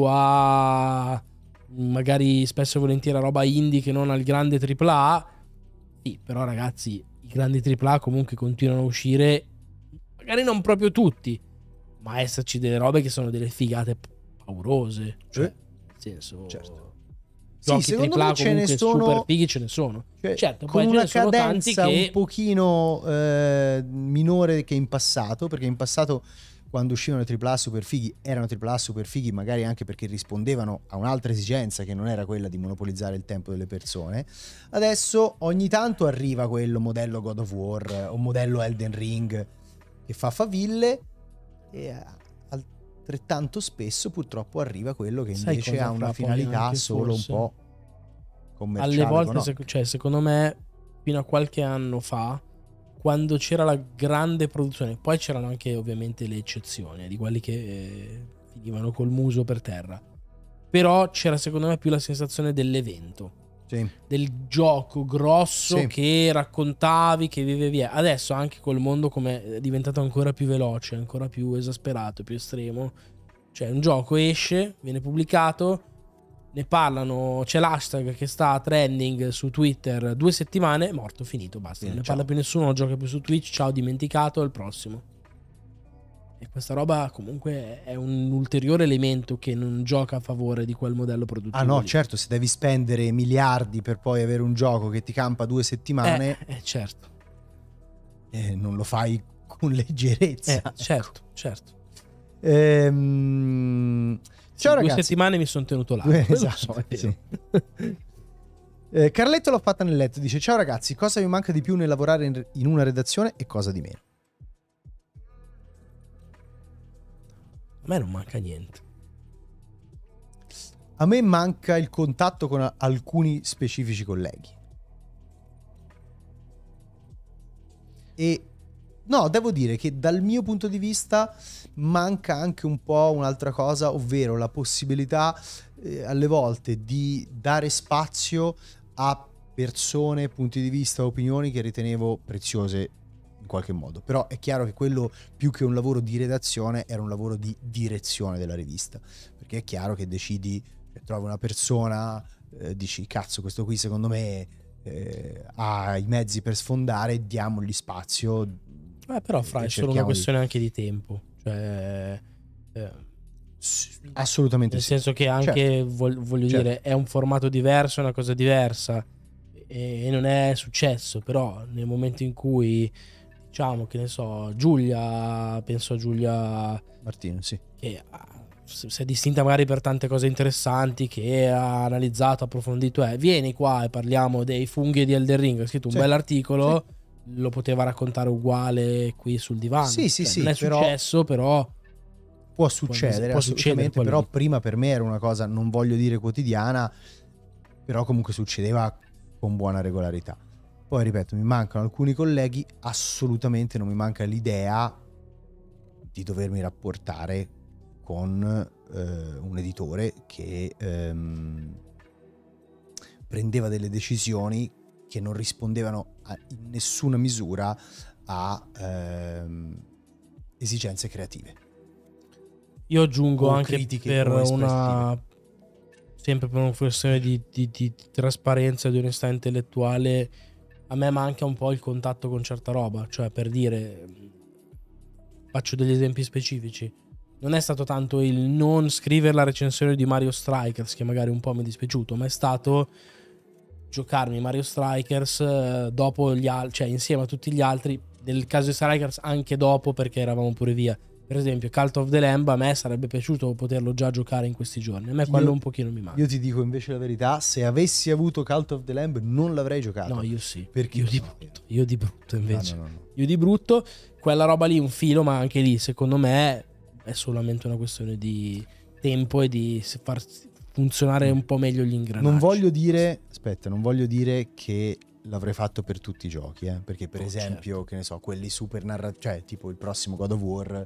a magari spesso e volentieri a roba indie che non al grande tripla A, sì, però ragazzi, i grandi tripla A comunque continuano a uscire, magari non proprio tutti, ma esserci delle robe che sono delle figate paurose, cioè eh? nel senso certo. giochi sì, tripla A ce ne sono super fighi, ce ne sono, cioè, certo, con poi una ce ne sono tanti cadenza che un pochino eh, minore che in passato, perché in passato quando uscivano i tripla A super fighi erano tripla A super fighi magari anche perché rispondevano a un'altra esigenza che non era quella di monopolizzare il tempo delle persone. Adesso ogni tanto arriva quello modello God of War o modello Elden Ring che fa faville, e altrettanto spesso purtroppo arriva quello che invece ha una finalità solo forse un po' commerciale. Alle volte, sec- cioè secondo me fino a qualche anno fa, quando c'era la grande produzione, poi c'erano anche ovviamente le eccezioni, di quelli che eh, finivano col muso per terra, però c'era secondo me più la sensazione dell'evento, sì. del gioco grosso, sì. che raccontavi, che vive via. Adesso anche col mondo come è diventato ancora più veloce, ancora più esasperato, più estremo, cioè un gioco esce, viene pubblicato, ne parlano, c'è l'hashtag che sta trending su Twitter due settimane, morto, finito, basta, non ne ciao. parla più nessuno, non gioca più su Twitch, ciao, dimenticato, il prossimo. E questa roba comunque è un ulteriore elemento che non gioca a favore di quel modello produttivo. Ah no, lì. certo, se devi spendere miliardi per poi avere un gioco che ti campa due settimane, Eh, eh, certo. eh, non lo fai con leggerezza. Eh, certo, certo. Ehm, Sì, ciao due ragazzi. settimane mi sono tenuto là. Due- quello esatto, so, è vero. sì. Eh, Carletto l'ho fatta nel letto, dice: ciao ragazzi, cosa vi manca di più nel lavorare in, in una redazione e cosa di meno? A me non manca niente. A me manca il contatto con a- alcuni specifici colleghi. E no, devo dire che dal mio punto di vista manca anche un po' un'altra cosa, ovvero la possibilità eh, alle volte di dare spazio a persone, punti di vista, opinioni che ritenevo preziose in qualche modo. Però è chiaro che quello, più che un lavoro di redazione, era un lavoro di direzione della rivista, perché è chiaro che decidi, trovi una persona, eh, dici cazzo, questo qui secondo me eh, ha i mezzi per sfondare, diamogli spazio. Eh, però fra e è solo una cerchiamo di- questione anche di tempo. Cioè, eh, S- assolutamente nel sì. senso che anche, Certo. vol- voglio Certo. dire, è un formato diverso, è una cosa diversa. E, e non è successo, però nel momento in cui, diciamo, che ne so, Giulia, penso a Giulia Martino, sì. che ha- si si è distinta magari per tante cose interessanti, che ha analizzato, approfondito, eh, vieni qua e parliamo dei funghi di Elden Ring, ha scritto un Sì, bell'articolo, lo poteva raccontare uguale qui sul divano. Sì, sì, Cioè, sì, non è però- successo, però Può succedere, può assolutamente, succedere, quello però lì. prima per me era una cosa, non voglio dire quotidiana, però comunque succedeva con buona regolarità. Poi ripeto, mi mancano alcuni colleghi, assolutamente non mi manca l'idea di dovermi rapportare con eh, un editore che ehm, prendeva delle decisioni che non rispondevano a- in nessuna misura a ehm, esigenze creative. Io aggiungo o anche critiche per o una sempre per una questione di, di- di trasparenza e di onestà intellettuale, a me manca un po' il contatto con certa roba. Cioè, per dire, faccio degli esempi specifici, non è stato tanto il non scrivere la recensione di Mario Strikers che magari un po' mi è dispiaciuto, ma è stato giocarmi Mario Strikers eh, dopo gli altri, cioè insieme a tutti gli altri, nel caso di Strikers anche dopo, perché eravamo pure via. Per esempio Cult of the Lamb, a me sarebbe piaciuto poterlo già giocare in questi giorni, a me quello Io- un pochino mi manca. Io ti dico invece la verità, se avessi avuto Cult of the Lamb non l'avrei giocato. No, io sì, Perché io di no? brutto, io di brutto invece. No, no, no, no. Io di brutto, quella roba lì un filo, ma anche lì secondo me è solamente una questione di tempo e di far funzionare un po' meglio gli ingranaggi. Non voglio dire, aspetta, non voglio dire che l'avrei fatto per tutti i giochi, eh? Perché per Oh, esempio, certo. che ne so, quelli super narrativi, cioè tipo il prossimo God of War,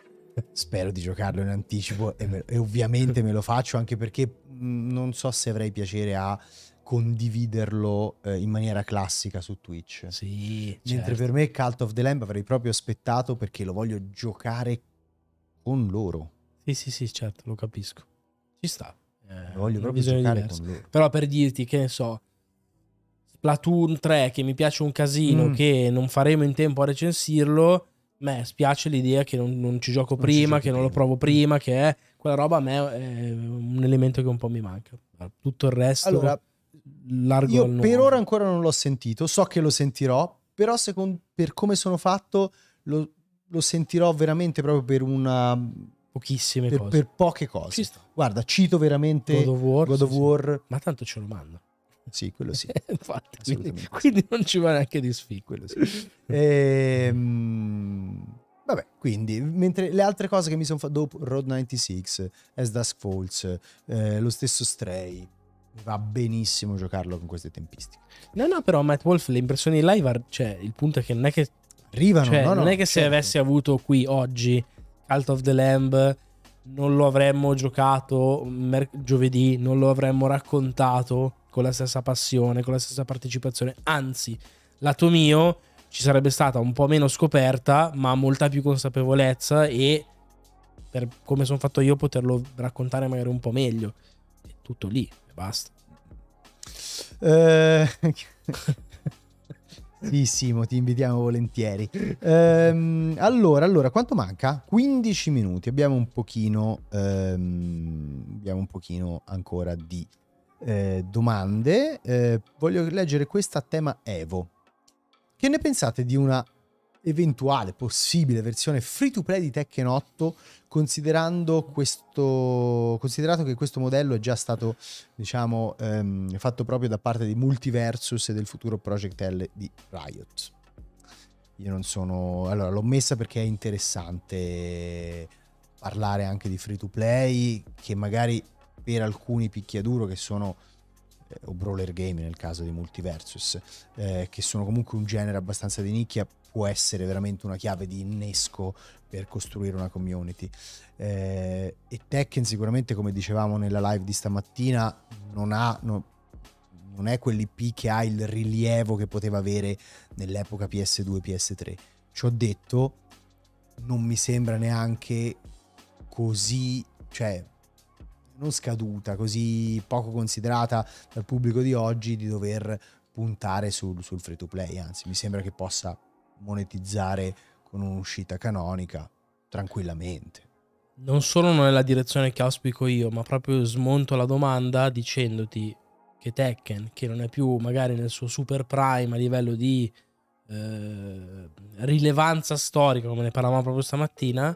spero di giocarlo in anticipo e, me- e ovviamente me lo faccio, anche perché mh, non so se avrei piacere a condividerlo eh, in maniera classica su Twitch. Sì, Mentre certo. per me Cult of the Lamb avrei proprio aspettato, perché lo voglio giocare con loro. Sì, sì, sì, certo, lo capisco. Ci sta. Eh, Lo voglio una proprio visione giocare diversa. con loro. Però per dirti, che ne so, Splatoon tre, che mi piace un casino, Mm. che non faremo in tempo a recensirlo, me spiace l'idea che non, non ci gioco Non ci prima, giochi che non lo prima. provo prima, che è quella roba a me è un elemento che un po' mi manca. Tutto il resto Allora, largo io al per nuovo. ora ancora non l'ho sentito, so che lo sentirò, però secondo, per come sono fatto lo, lo sentirò veramente proprio per una Pochissime per, cose. per poche Ci cose. sta. Guarda, cito veramente God of War, God of sì, sì. War. Ma tanto ce lo manda. Sì, quello sì. Infatti, quindi, Assolutamente. quindi non ci va neanche di sfigo. Quello sì. Ehm, vabbè, quindi, mentre le altre cose che mi sono fatte dopo, Road novantasei, As Dusk Falls, eh, lo stesso Stray, mi va benissimo giocarlo con queste tempistiche. No, no, però Matt Wolf, le impressioni live, cioè, il punto è che non è che, Arrivano, cioè, no, non no, è che se certo. avessi avuto qui oggi Cult of the Lamb non lo avremmo giocato mer- giovedì, non lo avremmo raccontato con la stessa passione, con la stessa partecipazione. Anzi, lato mio ci sarebbe stata un po' meno scoperta, ma molta più consapevolezza, e per come sono fatto io poterlo raccontare magari un po' meglio. È tutto lì e basta. Eh, Sì, Simo, ti invitiamo volentieri. Ehm, allora, allora, quanto manca? quindici minuti. Abbiamo un pochino, ehm, abbiamo un pochino ancora di eh, domande. Eh, voglio leggere questa a tema Evo. Che ne pensate di una eventuale possibile versione free to play di Tekken otto, considerando questo, considerato che questo modello è già stato, diciamo, ehm, fatto proprio da parte di Multiversus e del futuro Project L di Riot? Io non sono, allora l'ho messa perché è interessante parlare anche di free to play, che magari per alcuni picchiaduro che sono eh, o brawler game nel caso di Multiversus, eh, che sono comunque un genere abbastanza di nicchia, può essere veramente una chiave di innesco per costruire una community. Eh, e Tekken sicuramente, come dicevamo nella live di stamattina, non ha no, non è quell'I P che ha il rilievo che poteva avere nell'epoca P S due P S tre. Ci ho detto, non mi sembra neanche così, cioè non scaduta, così poco considerata dal pubblico di oggi, di dover puntare sul, sul free to play. Anzi, mi sembra che possa monetizzare con un'uscita canonica tranquillamente. Non solo non è la direzione che auspico io, ma proprio smonto la domanda dicendoti che Tekken, che non è più magari nel suo super prime a livello di eh, rilevanza storica, come ne parlavamo proprio stamattina,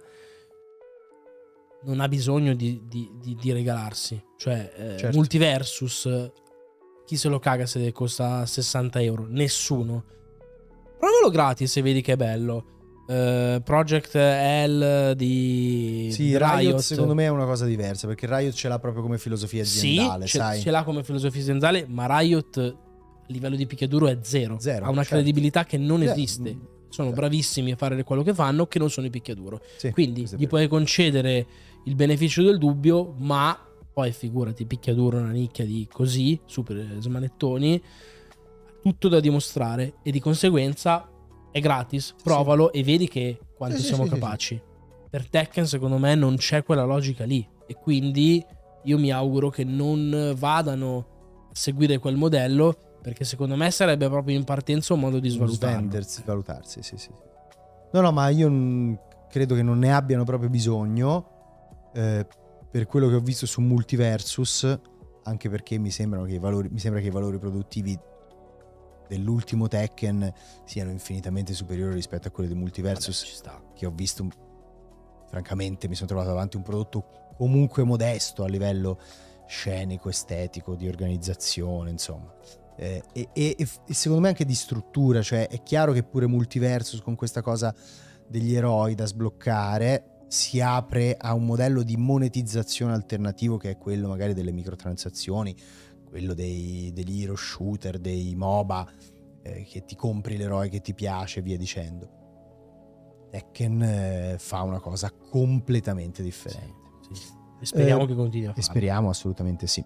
non ha bisogno di, di, di, di regalarsi. Cioè eh, Certo. Multiversus, chi se lo caga se costa sessanta euro? Nessuno. Provalo gratis se vedi che è bello. Uh, Project L di sì, Riot, Riot secondo me è una cosa diversa, perché Riot ce l'ha proprio come filosofia aziendale. Sì, sai? ce, ce l'ha come filosofia aziendale, ma Riot a livello di picchiaduro è zero. Zero, ha una certo. credibilità che non Yeah. esiste. Sono Esatto. bravissimi a fare quello che fanno, che non sono i picchiaduro. Sì, quindi questo è gli vero. puoi concedere il beneficio del dubbio, ma poi figurati, picchiaduro una nicchia di così, super smanettoni, tutto da dimostrare, e di conseguenza è gratis, provalo sì. E vedi che quanto sì, siamo sì, capaci. Sì, sì. Per Tekken secondo me non c'è quella logica lì, e quindi io mi auguro che non vadano a seguire quel modello, perché secondo me sarebbe proprio in partenza un modo di svalutarlo. Svendersi, valutarsi, sì, sì. No, no, ma io n- credo che non ne abbiano proprio bisogno, eh, per quello che ho visto su Multiversus, anche perché mi sembrano che i valori, mi sembra che i valori produttivi dell'ultimo Tekken siano infinitamente superiori rispetto a quelli di Multiversus. Vabbè, ci sta. Che ho visto, francamente mi sono trovato davanti a un prodotto comunque modesto a livello scenico, estetico, di organizzazione, insomma. Eh, e, e, e secondo me anche di struttura, cioè è chiaro che pure Multiversus, con questa cosa degli eroi da sbloccare, si apre a un modello di monetizzazione alternativo, che è quello magari delle microtransazioni, quello dei, degli hero shooter, dei MOBA, eh, che ti compri l'eroe che ti piace e via dicendo. Tekken eh, fa una cosa completamente differente. Sì, sì. E speriamo eh, che continui a farlo. E speriamo assolutamente sì.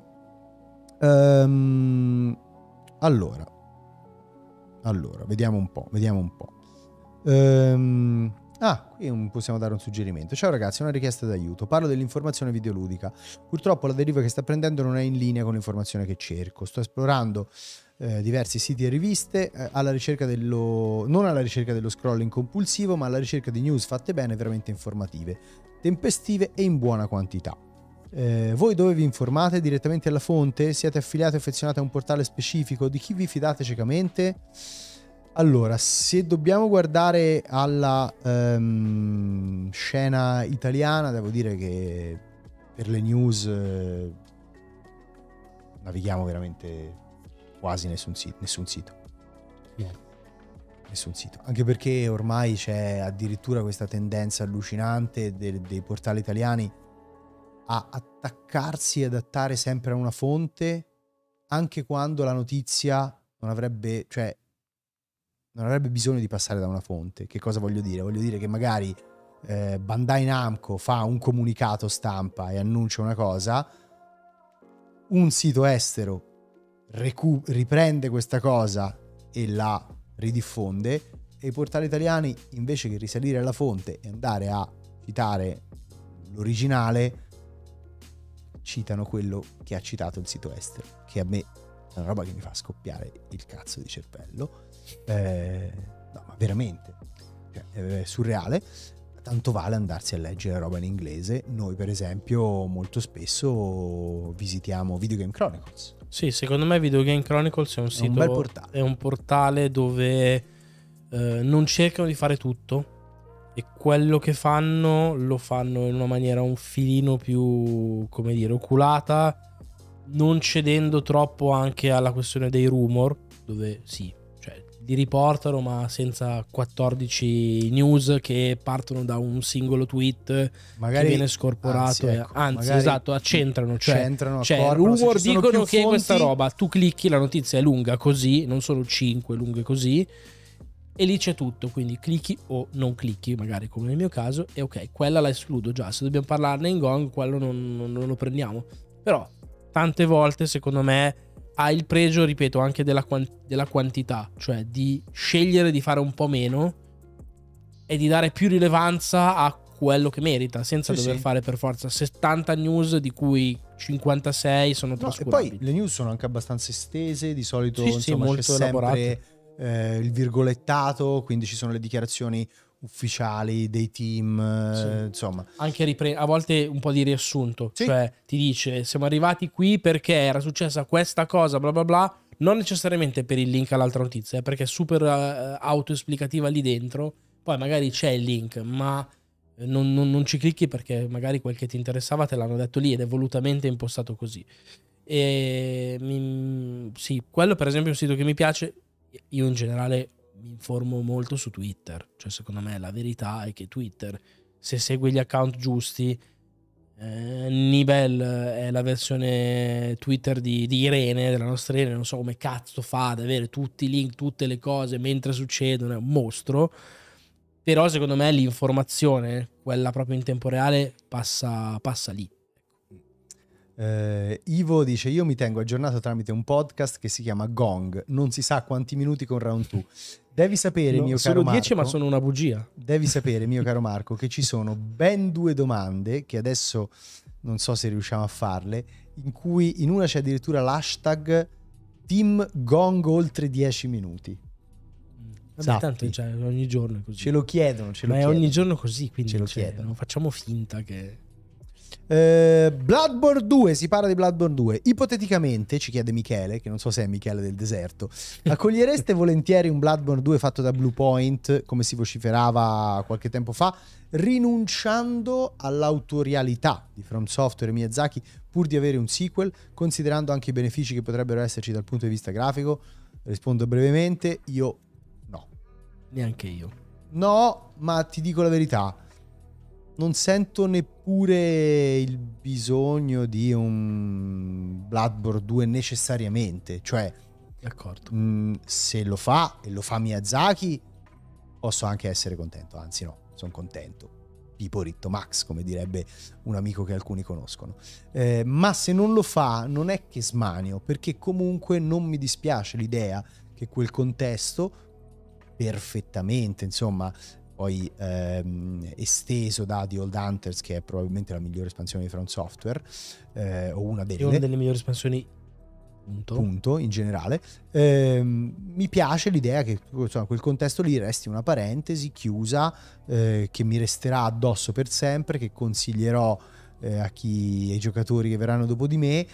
Um, allora, allora, vediamo un po', vediamo un po'. Um, ah, qui possiamo dare un suggerimento. Ciao ragazzi, una richiesta d'aiuto. Parlo dell'informazione videoludica. Purtroppo la deriva che sta prendendo non è in linea con l'informazione che cerco. Sto esplorando eh, diversi siti e riviste eh, alla ricerca dello non alla ricerca dello scrolling compulsivo, ma alla ricerca di news fatte bene, veramente informative, tempestive e in buona quantità. Eh, voi dove vi informate? Direttamente alla fonte? Siete affiliati o affezionati a un portale specifico? Di chi vi fidate ciecamente? Allora, se dobbiamo guardare alla um, scena italiana, devo dire che per le news eh, navighiamo veramente quasi nessun sito, nessun sito. No. Nessun sito. Anche perché ormai c'è addirittura questa tendenza allucinante dei, dei portali italiani a attaccarsi e adattare sempre a una fonte, anche quando la notizia non avrebbe, cioè non avrebbe bisogno di passare da una fonte. Che cosa voglio dire? Voglio dire che magari eh, Bandai Namco fa un comunicato stampa e annuncia una cosa, un sito estero recu- riprende questa cosa e la ridiffonde, e i portali italiani, invece che risalire alla fonte e andare a citare l'originale, citano quello che ha citato il sito estero, che a me è una roba che mi fa scoppiare il cazzo di cervello. Eh, no, ma veramente, cioè, è surreale. Tanto vale andarsi a leggere roba in inglese. Noi per esempio molto spesso visitiamo Video Game Chronicles. Sì, secondo me Video Game Chronicles è un È sito, un bel portale. è un portale dove eh, non cercano di fare tutto, e quello che fanno lo fanno in una maniera un filino più, come dire, oculata, non cedendo troppo anche alla questione dei rumor, dove sì, cioè li riportano ma senza quattordici news che partono da un singolo tweet Magari che viene scorporato, anzi, e- ecco, anzi magari esatto, accentrano, cioè, centrano, cioè accorpano, se rumor ci sono dicono più che questa fonti- roba, tu clicchi, la notizia è lunga così, non sono cinque lunghe così, e lì c'è tutto, quindi clicchi o non clicchi, magari come nel mio caso, e ok, quella la escludo già, se dobbiamo parlarne in Gong quello non, non- non lo prendiamo. Però tante volte secondo me ha il pregio, ripeto, anche della, quan- della quantità, cioè di scegliere di fare un po' meno e di dare più rilevanza a quello che merita, senza Sì, dover sì. fare per forza settanta news di cui cinquantasei sono No, e trascurabili. poi le news sono anche abbastanza estese, di solito Sì, sì, insomma, molto c'è sempre elaborate. eh, il virgolettato, quindi ci sono le dichiarazioni ufficiali dei team, eh, Sì. insomma. Anche ripre- a volte un po' di riassunto, Sì. cioè ti dice siamo arrivati qui perché era successa questa cosa bla bla bla, non necessariamente per il link all'altra notizia, eh, perché è super uh, autoesplicativa lì dentro, poi magari c'è il link ma non, non- non ci clicchi perché magari quel che ti interessava te l'hanno detto lì ed è volutamente impostato così. E mi- sì, quello per esempio è un sito che mi piace. Io in generale mi informo molto su Twitter, cioè secondo me la verità è che Twitter, se segui gli account giusti, eh, Nibel è la versione Twitter di, di Irene, della nostra Irene, non so come cazzo fa ad avere tutti i link, tutte le cose mentre succedono, è un mostro. Però secondo me l'informazione, quella proprio in tempo reale, passa, passa lì. Eh, Ivo dice: io mi tengo aggiornato tramite un podcast che si chiama Gong, non si sa quanti minuti con Round due. Devi sapere, No, mio sono caro dieci, Marco, ma sono una bugia. devi sapere, mio caro Marco, che ci sono ben due domande che adesso non so se riusciamo a farle, in cui in una c'è addirittura l'hashtag Team Gong oltre dieci minuti. Vabbè, Sappi. tanto cioè, ogni giorno è così. Ce lo chiedono, ce lo Ma è chiedono. ogni giorno così, quindi Ce lo cioè, chiedono. non facciamo finta che... Eh, Bloodborne due, si parla di Bloodborne due. Ipoteticamente, ci chiede Michele, che non so se è Michele del deserto, accogliereste volentieri un Bloodborne due fatto da Bluepoint, come si vociferava qualche tempo fa, rinunciando all'autorialità di From Software e Miyazaki pur di avere un sequel, considerando anche i benefici che potrebbero esserci dal punto di vista grafico? Rispondo brevemente, io no. Neanche io. No, ma ti dico la verità, non sento neppure il bisogno di un Bloodborne due necessariamente. Cioè, D'accordo. mh, se lo fa e lo fa Miyazaki, posso anche essere contento. Anzi no, sono contento. Pipo Ritto Max, come direbbe un amico che alcuni conoscono. Eh, ma se non lo fa, non è che smanio, perché comunque non mi dispiace l'idea che quel contesto perfettamente, insomma, poi ehm, esteso da The Old Hunters, che è probabilmente la migliore espansione di From Software, eh, o una È delle, una delle migliori espansioni, punto. punto, in generale. Ehm, mi piace l'idea che insomma, quel contesto lì resti una parentesi chiusa, eh, che mi resterà addosso per sempre, che consiglierò eh, a chi, ai giocatori che verranno dopo di me,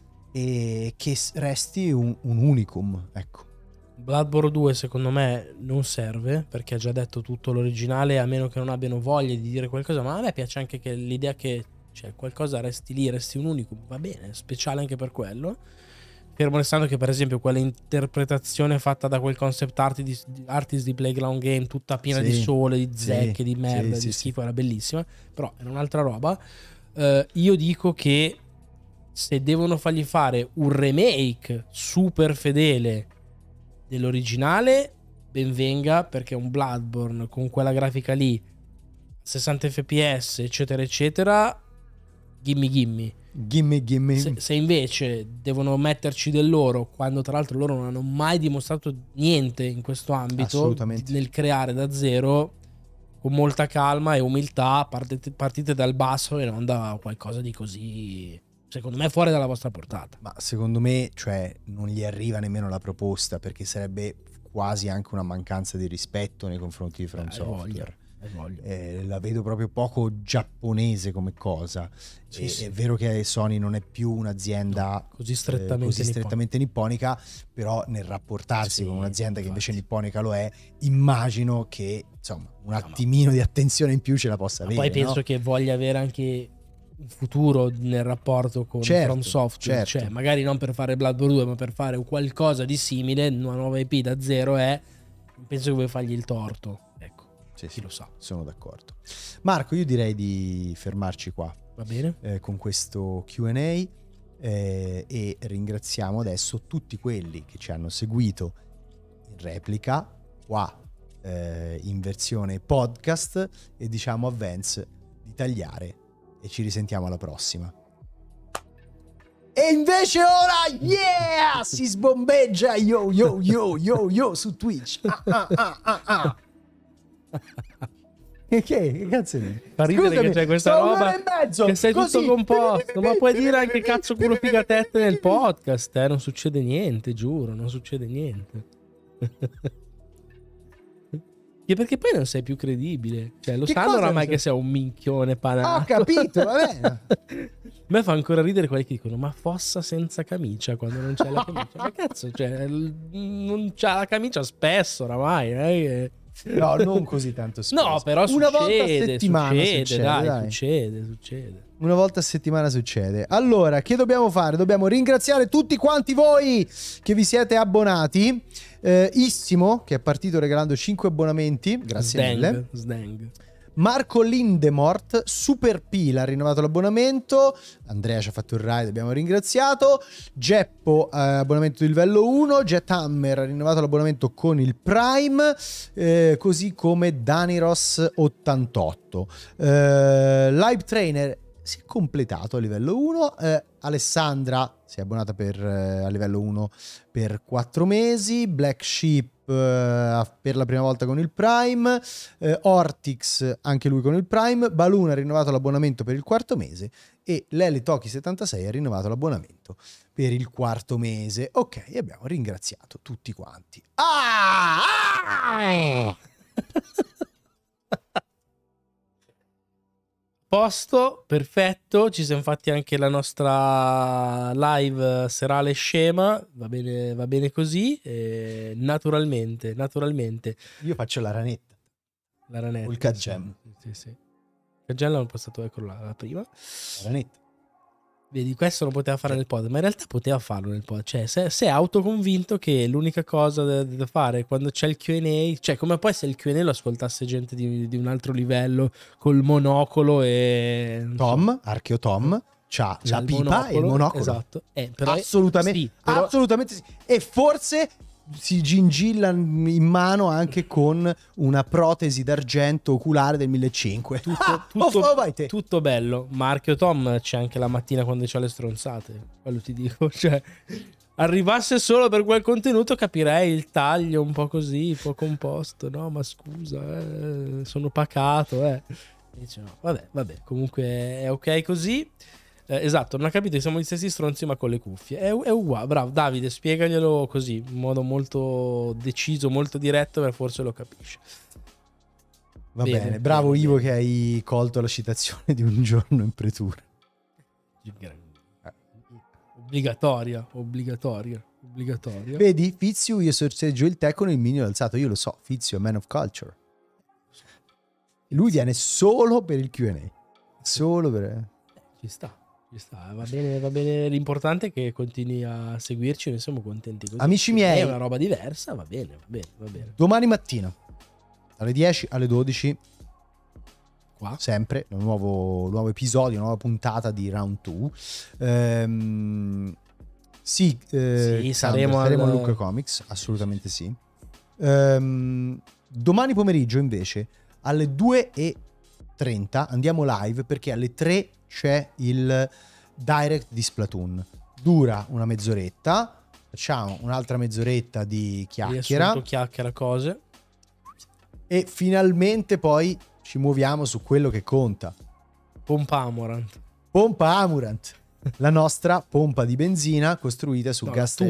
e che resti un, un unicum, ecco. Bloodborne due secondo me non serve, perché ha già detto tutto l'originale, a meno che non abbiano voglia di dire qualcosa. Ma a me piace anche che l'idea che cioè, qualcosa resti lì, resti un unicum, va bene, speciale anche per quello. Fermo restando che per esempio quella interpretazione fatta da quel concept artist di, artist di Playground Game, tutta piena Sì, di sole, di sì, zecche, di merda, sì, di sì, schifo, era bellissima, però era un'altra roba. Eh, io dico che se devono fargli fare un remake super fedele dell'originale, ben venga, perché un Bloodborne con quella grafica lì, sessanta F P S eccetera eccetera, gimme gimme. Gimme, gimme. Se, se invece devono metterci del loro, quando tra l'altro loro non hanno mai dimostrato niente in questo ambito, Assolutamente. nel creare da zero, con molta calma e umiltà, partite, partite dal basso e non da qualcosa di così, secondo me, fuori dalla vostra portata. Ma secondo me, cioè, non gli arriva nemmeno la proposta, perché sarebbe quasi anche una mancanza di rispetto nei confronti di From Eh, Software. voglio. Eh, la vedo proprio poco giapponese come cosa. Sì, E, sì. È vero che Sony non è più un'azienda Così strettamente, eh, così strettamente nipponica, però nel rapportarsi Sì, con un'azienda che invece infatti. nipponica lo è, immagino che insomma un attimino di attenzione in più ce la possa Ma avere. poi penso no? che voglia avere anche un futuro nel rapporto con Certo, From Software, certo. cioè magari non per fare Bloodborne due, ma per fare qualcosa di simile, una nuova I P da zero, è penso che vuoi fargli il torto. Ecco, Sì, chi sì, lo sa. sono d'accordo. Marco, io direi di fermarci qua Va bene? eh, con questo Q and A eh, e ringraziamo adesso tutti quelli che ci hanno seguito in replica qua eh, in versione podcast e diciamo a Vance di tagliare e ci risentiamo alla prossima. E invece ora, yeah, si sbombeggia yo yo yo yo yo su Twitch. Ah, ah, ah, ah, ah. Che, che cazzo è? Fa ridere Scusami, che c'è questa sono roba un'ora e mezzo, che sei così. tutto composto, ma puoi dire anche cazzo culo figatette nel podcast, eh? Non succede niente, giuro, non succede niente. Che perché poi non sei più credibile, cioè lo Che sanno cosa oramai non che sei- sei un minchione panato. Ho capito, va bene. A me fa ancora ridere quelli che dicono ma Fossa senza camicia quando non c'è la camicia. Ma cazzo, cioè l- non c'ha la camicia spesso oramai, eh? No, non così tanto spesso. No, però una succede, volta a settimana succede, succede, dai, dai. succede, succede. Una volta a settimana succede. Allora, che dobbiamo fare? Dobbiamo ringraziare tutti quanti voi che vi siete abbonati. Eh, Issimo, che è partito regalando cinque abbonamenti. Grazie Sdang, mille. sdang. Marco Lindemort, Super Pila ha rinnovato l'abbonamento. Andrea ci ha fatto il ride, abbiamo ringraziato. Geppo, eh, abbonamento di livello uno. Jethammer ha rinnovato l'abbonamento con il Prime, eh, così come Daniros ottantotto. Eh, Live Trainer si è completato a livello uno. eh, Alessandra si è abbonata per, eh, a livello uno per quattro mesi. Black Sheep eh, per la prima volta con il Prime. eh, Ortix anche lui con il Prime. Balloon ha rinnovato l'abbonamento per il quarto mese e Lele Toki settantasei ha rinnovato l'abbonamento per il quarto mese. Ok, abbiamo ringraziato tutti quanti. Ah! ah! Posto, perfetto, ci siamo fatti anche la nostra live serale scema, va bene, va bene così, e naturalmente, naturalmente. Io faccio la ranetta. La ranetta. O il Kagem. Sì, sì. Kagem l'hanno postato, eccolo là, la prima. La ranetta. Vedi, questo non poteva fare nel pod, ma in realtà poteva farlo nel pod. Cioè, se, se è autoconvinto che l'unica cosa da, da fare quando c'è il Q and A, cioè come poi se il Q and A lo ascoltasse gente di, di un altro livello col monocolo e... non Tom, so, Archeo Tom, c'ha, c'ha la il pipa e il monocolo. Esatto. Eh, però è- assolutamente, sì, però- assolutamente sì. E forse si gingilla in mano anche con una protesi d'argento oculare del millecinquecento. tutto, Ah, tutto, oh, oh, vai te. tutto bello. Ma Archeo Tom c'è anche la mattina quando c'ha le stronzate. Quello ti dico. Cioè, arrivasse solo per quel contenuto capirei il taglio un po' così, un po' composto. No, ma scusa, eh, sono pacato. Eh. Dice, no, vabbè, vabbè. Comunque è ok così. Eh, esatto, non ha capito che siamo gli stessi stronzi ma con le cuffie. È, è uguale, bravo Davide, spiegaglielo così, in modo molto deciso, molto diretto, per forse lo capisce. Va Bene, bene, bravo bene, Ivo bene. che hai colto la citazione di Un giorno in pretura. Obbligatoria, obbligatoria, obbligatoria. Vedi, Fizio, io sorseggio il tè con il mignolo alzato. Io lo so, Fizio è man of culture. Lui viene solo per il Q and A. Solo per... Ci sta, ci sta, va bene, va bene. L'importante è che continui a seguirci, noi siamo contenti così. Amici Se miei. è una roba diversa, va bene, va bene, va bene. Domani mattina, alle dieci, alle dodici, Qua? sempre, un nuovo, nuovo episodio, una nuova puntata di Round due. Ehm, sì, eh, Sì, Xander, saremo saremo al- a Lucca Comics, assolutamente sì. Ehm, domani pomeriggio invece alle due e trenta andiamo live perché alle tre c'è il direct di Splatoon. Dura una mezz'oretta, facciamo un'altra mezz'oretta di chiacchiera Riassunto, chiacchiera, cose. e finalmente poi ci muoviamo su quello che conta. Pompa Amorant. Pompa Amurant, la nostra pompa di benzina costruita su No, gas la tua. station.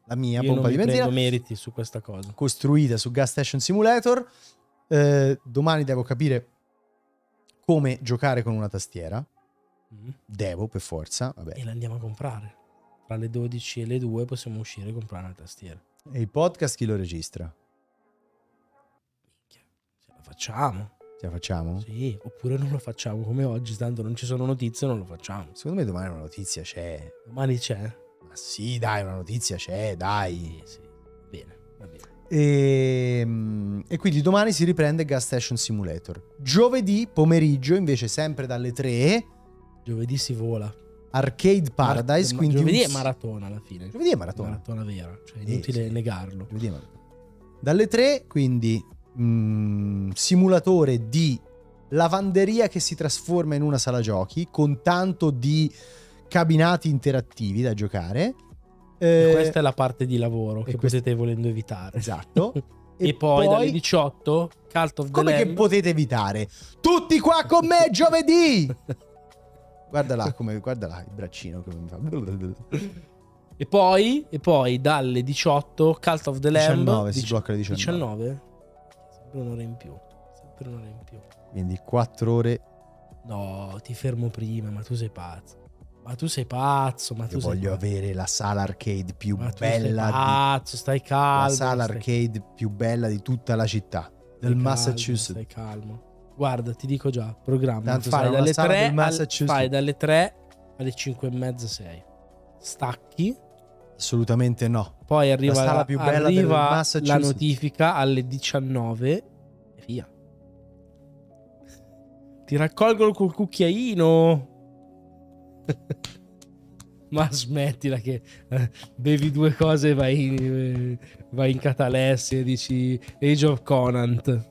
la mia Io pompa non di mi benzina, prendo meriti su questa cosa. costruita su Gas Station Simulator. Eh, domani devo capire come giocare con una tastiera. Mm. Devo, per forza. Vabbè. E la andiamo a comprare. Tra le dodici e le due possiamo uscire e comprare una tastiera. E il podcast chi lo registra? Minchia, ce la facciamo. Ce la facciamo? Sì, oppure non lo facciamo come oggi, tanto non ci sono notizie, non lo facciamo. Secondo me domani una notizia c'è. Domani c'è? Ma sì, dai, una notizia c'è, dai. Sì, sì. Bene, va bene. E, e quindi domani si riprende Gas Station Simulator. Giovedì pomeriggio, invece, sempre dalle tre, Giovedì si vola. Arcade Paradise. Ma- quindi giovedì un- è maratona alla fine. Giovedì è maratona. Maratona vera, cioè è Eh, inutile sì. negarlo. Giovedì è maratona. Dalle tre, quindi mh, simulatore di lavanderia che si trasforma in una sala giochi con tanto di cabinati interattivi da giocare. E Eh, questa è la parte di lavoro che questa- potete volendo evitare. Esatto. E, poi, dalle diciotto Cult of the Come che Lamb. potete evitare? Tutti qua con me giovedì! Guarda là, come, guarda là il braccino come mi fa. E poi, e poi dalle diciotto Cult of the Lamb. diciannove, si dici- sblocca alle diciannove. diciannove? Sempre un'ora in più. Sempre un'ora in più. Quindi quattro ore. No, ti fermo prima, ma tu sei pazzo. Ma tu sei pazzo, ma tu Io sei voglio pazzo. avere la sala arcade più Ma tu sei bella di, pazzo, stai la calmo. sala stai- arcade più bella di tutta la città stai del calmo, Massachusetts. Stai calmo. Guarda, ti dico già, programma. Tanto Fai sarà una dalle, sala tre del al- Massachusetts. fai dalle tre alle cinque e mezza, sei. Stacchi. Assolutamente no. Poi arriva, sala la, più bella del arriva la Massachusetts. notifica alle diciannove e via. Ti raccolgono col cucchiaino. Ma smettila che eh, bevi due cose e vai in, eh, vai in catalessi e dici Age of Conant.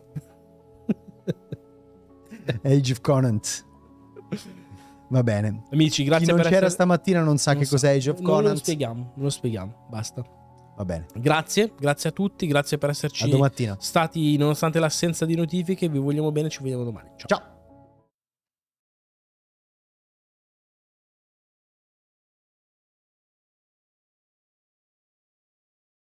Age of Conant. Va bene. Amici, grazie Chi non per c'era essere... stamattina non sa non che so. cos'è Age of Non lo Conant. spieghiamo, non lo spieghiamo, basta. Va bene. Grazie, grazie a tutti, grazie per A esserci domattina. stati nonostante l'assenza di notifiche. Vi vogliamo bene, ci vediamo domani. Ciao. Ciao.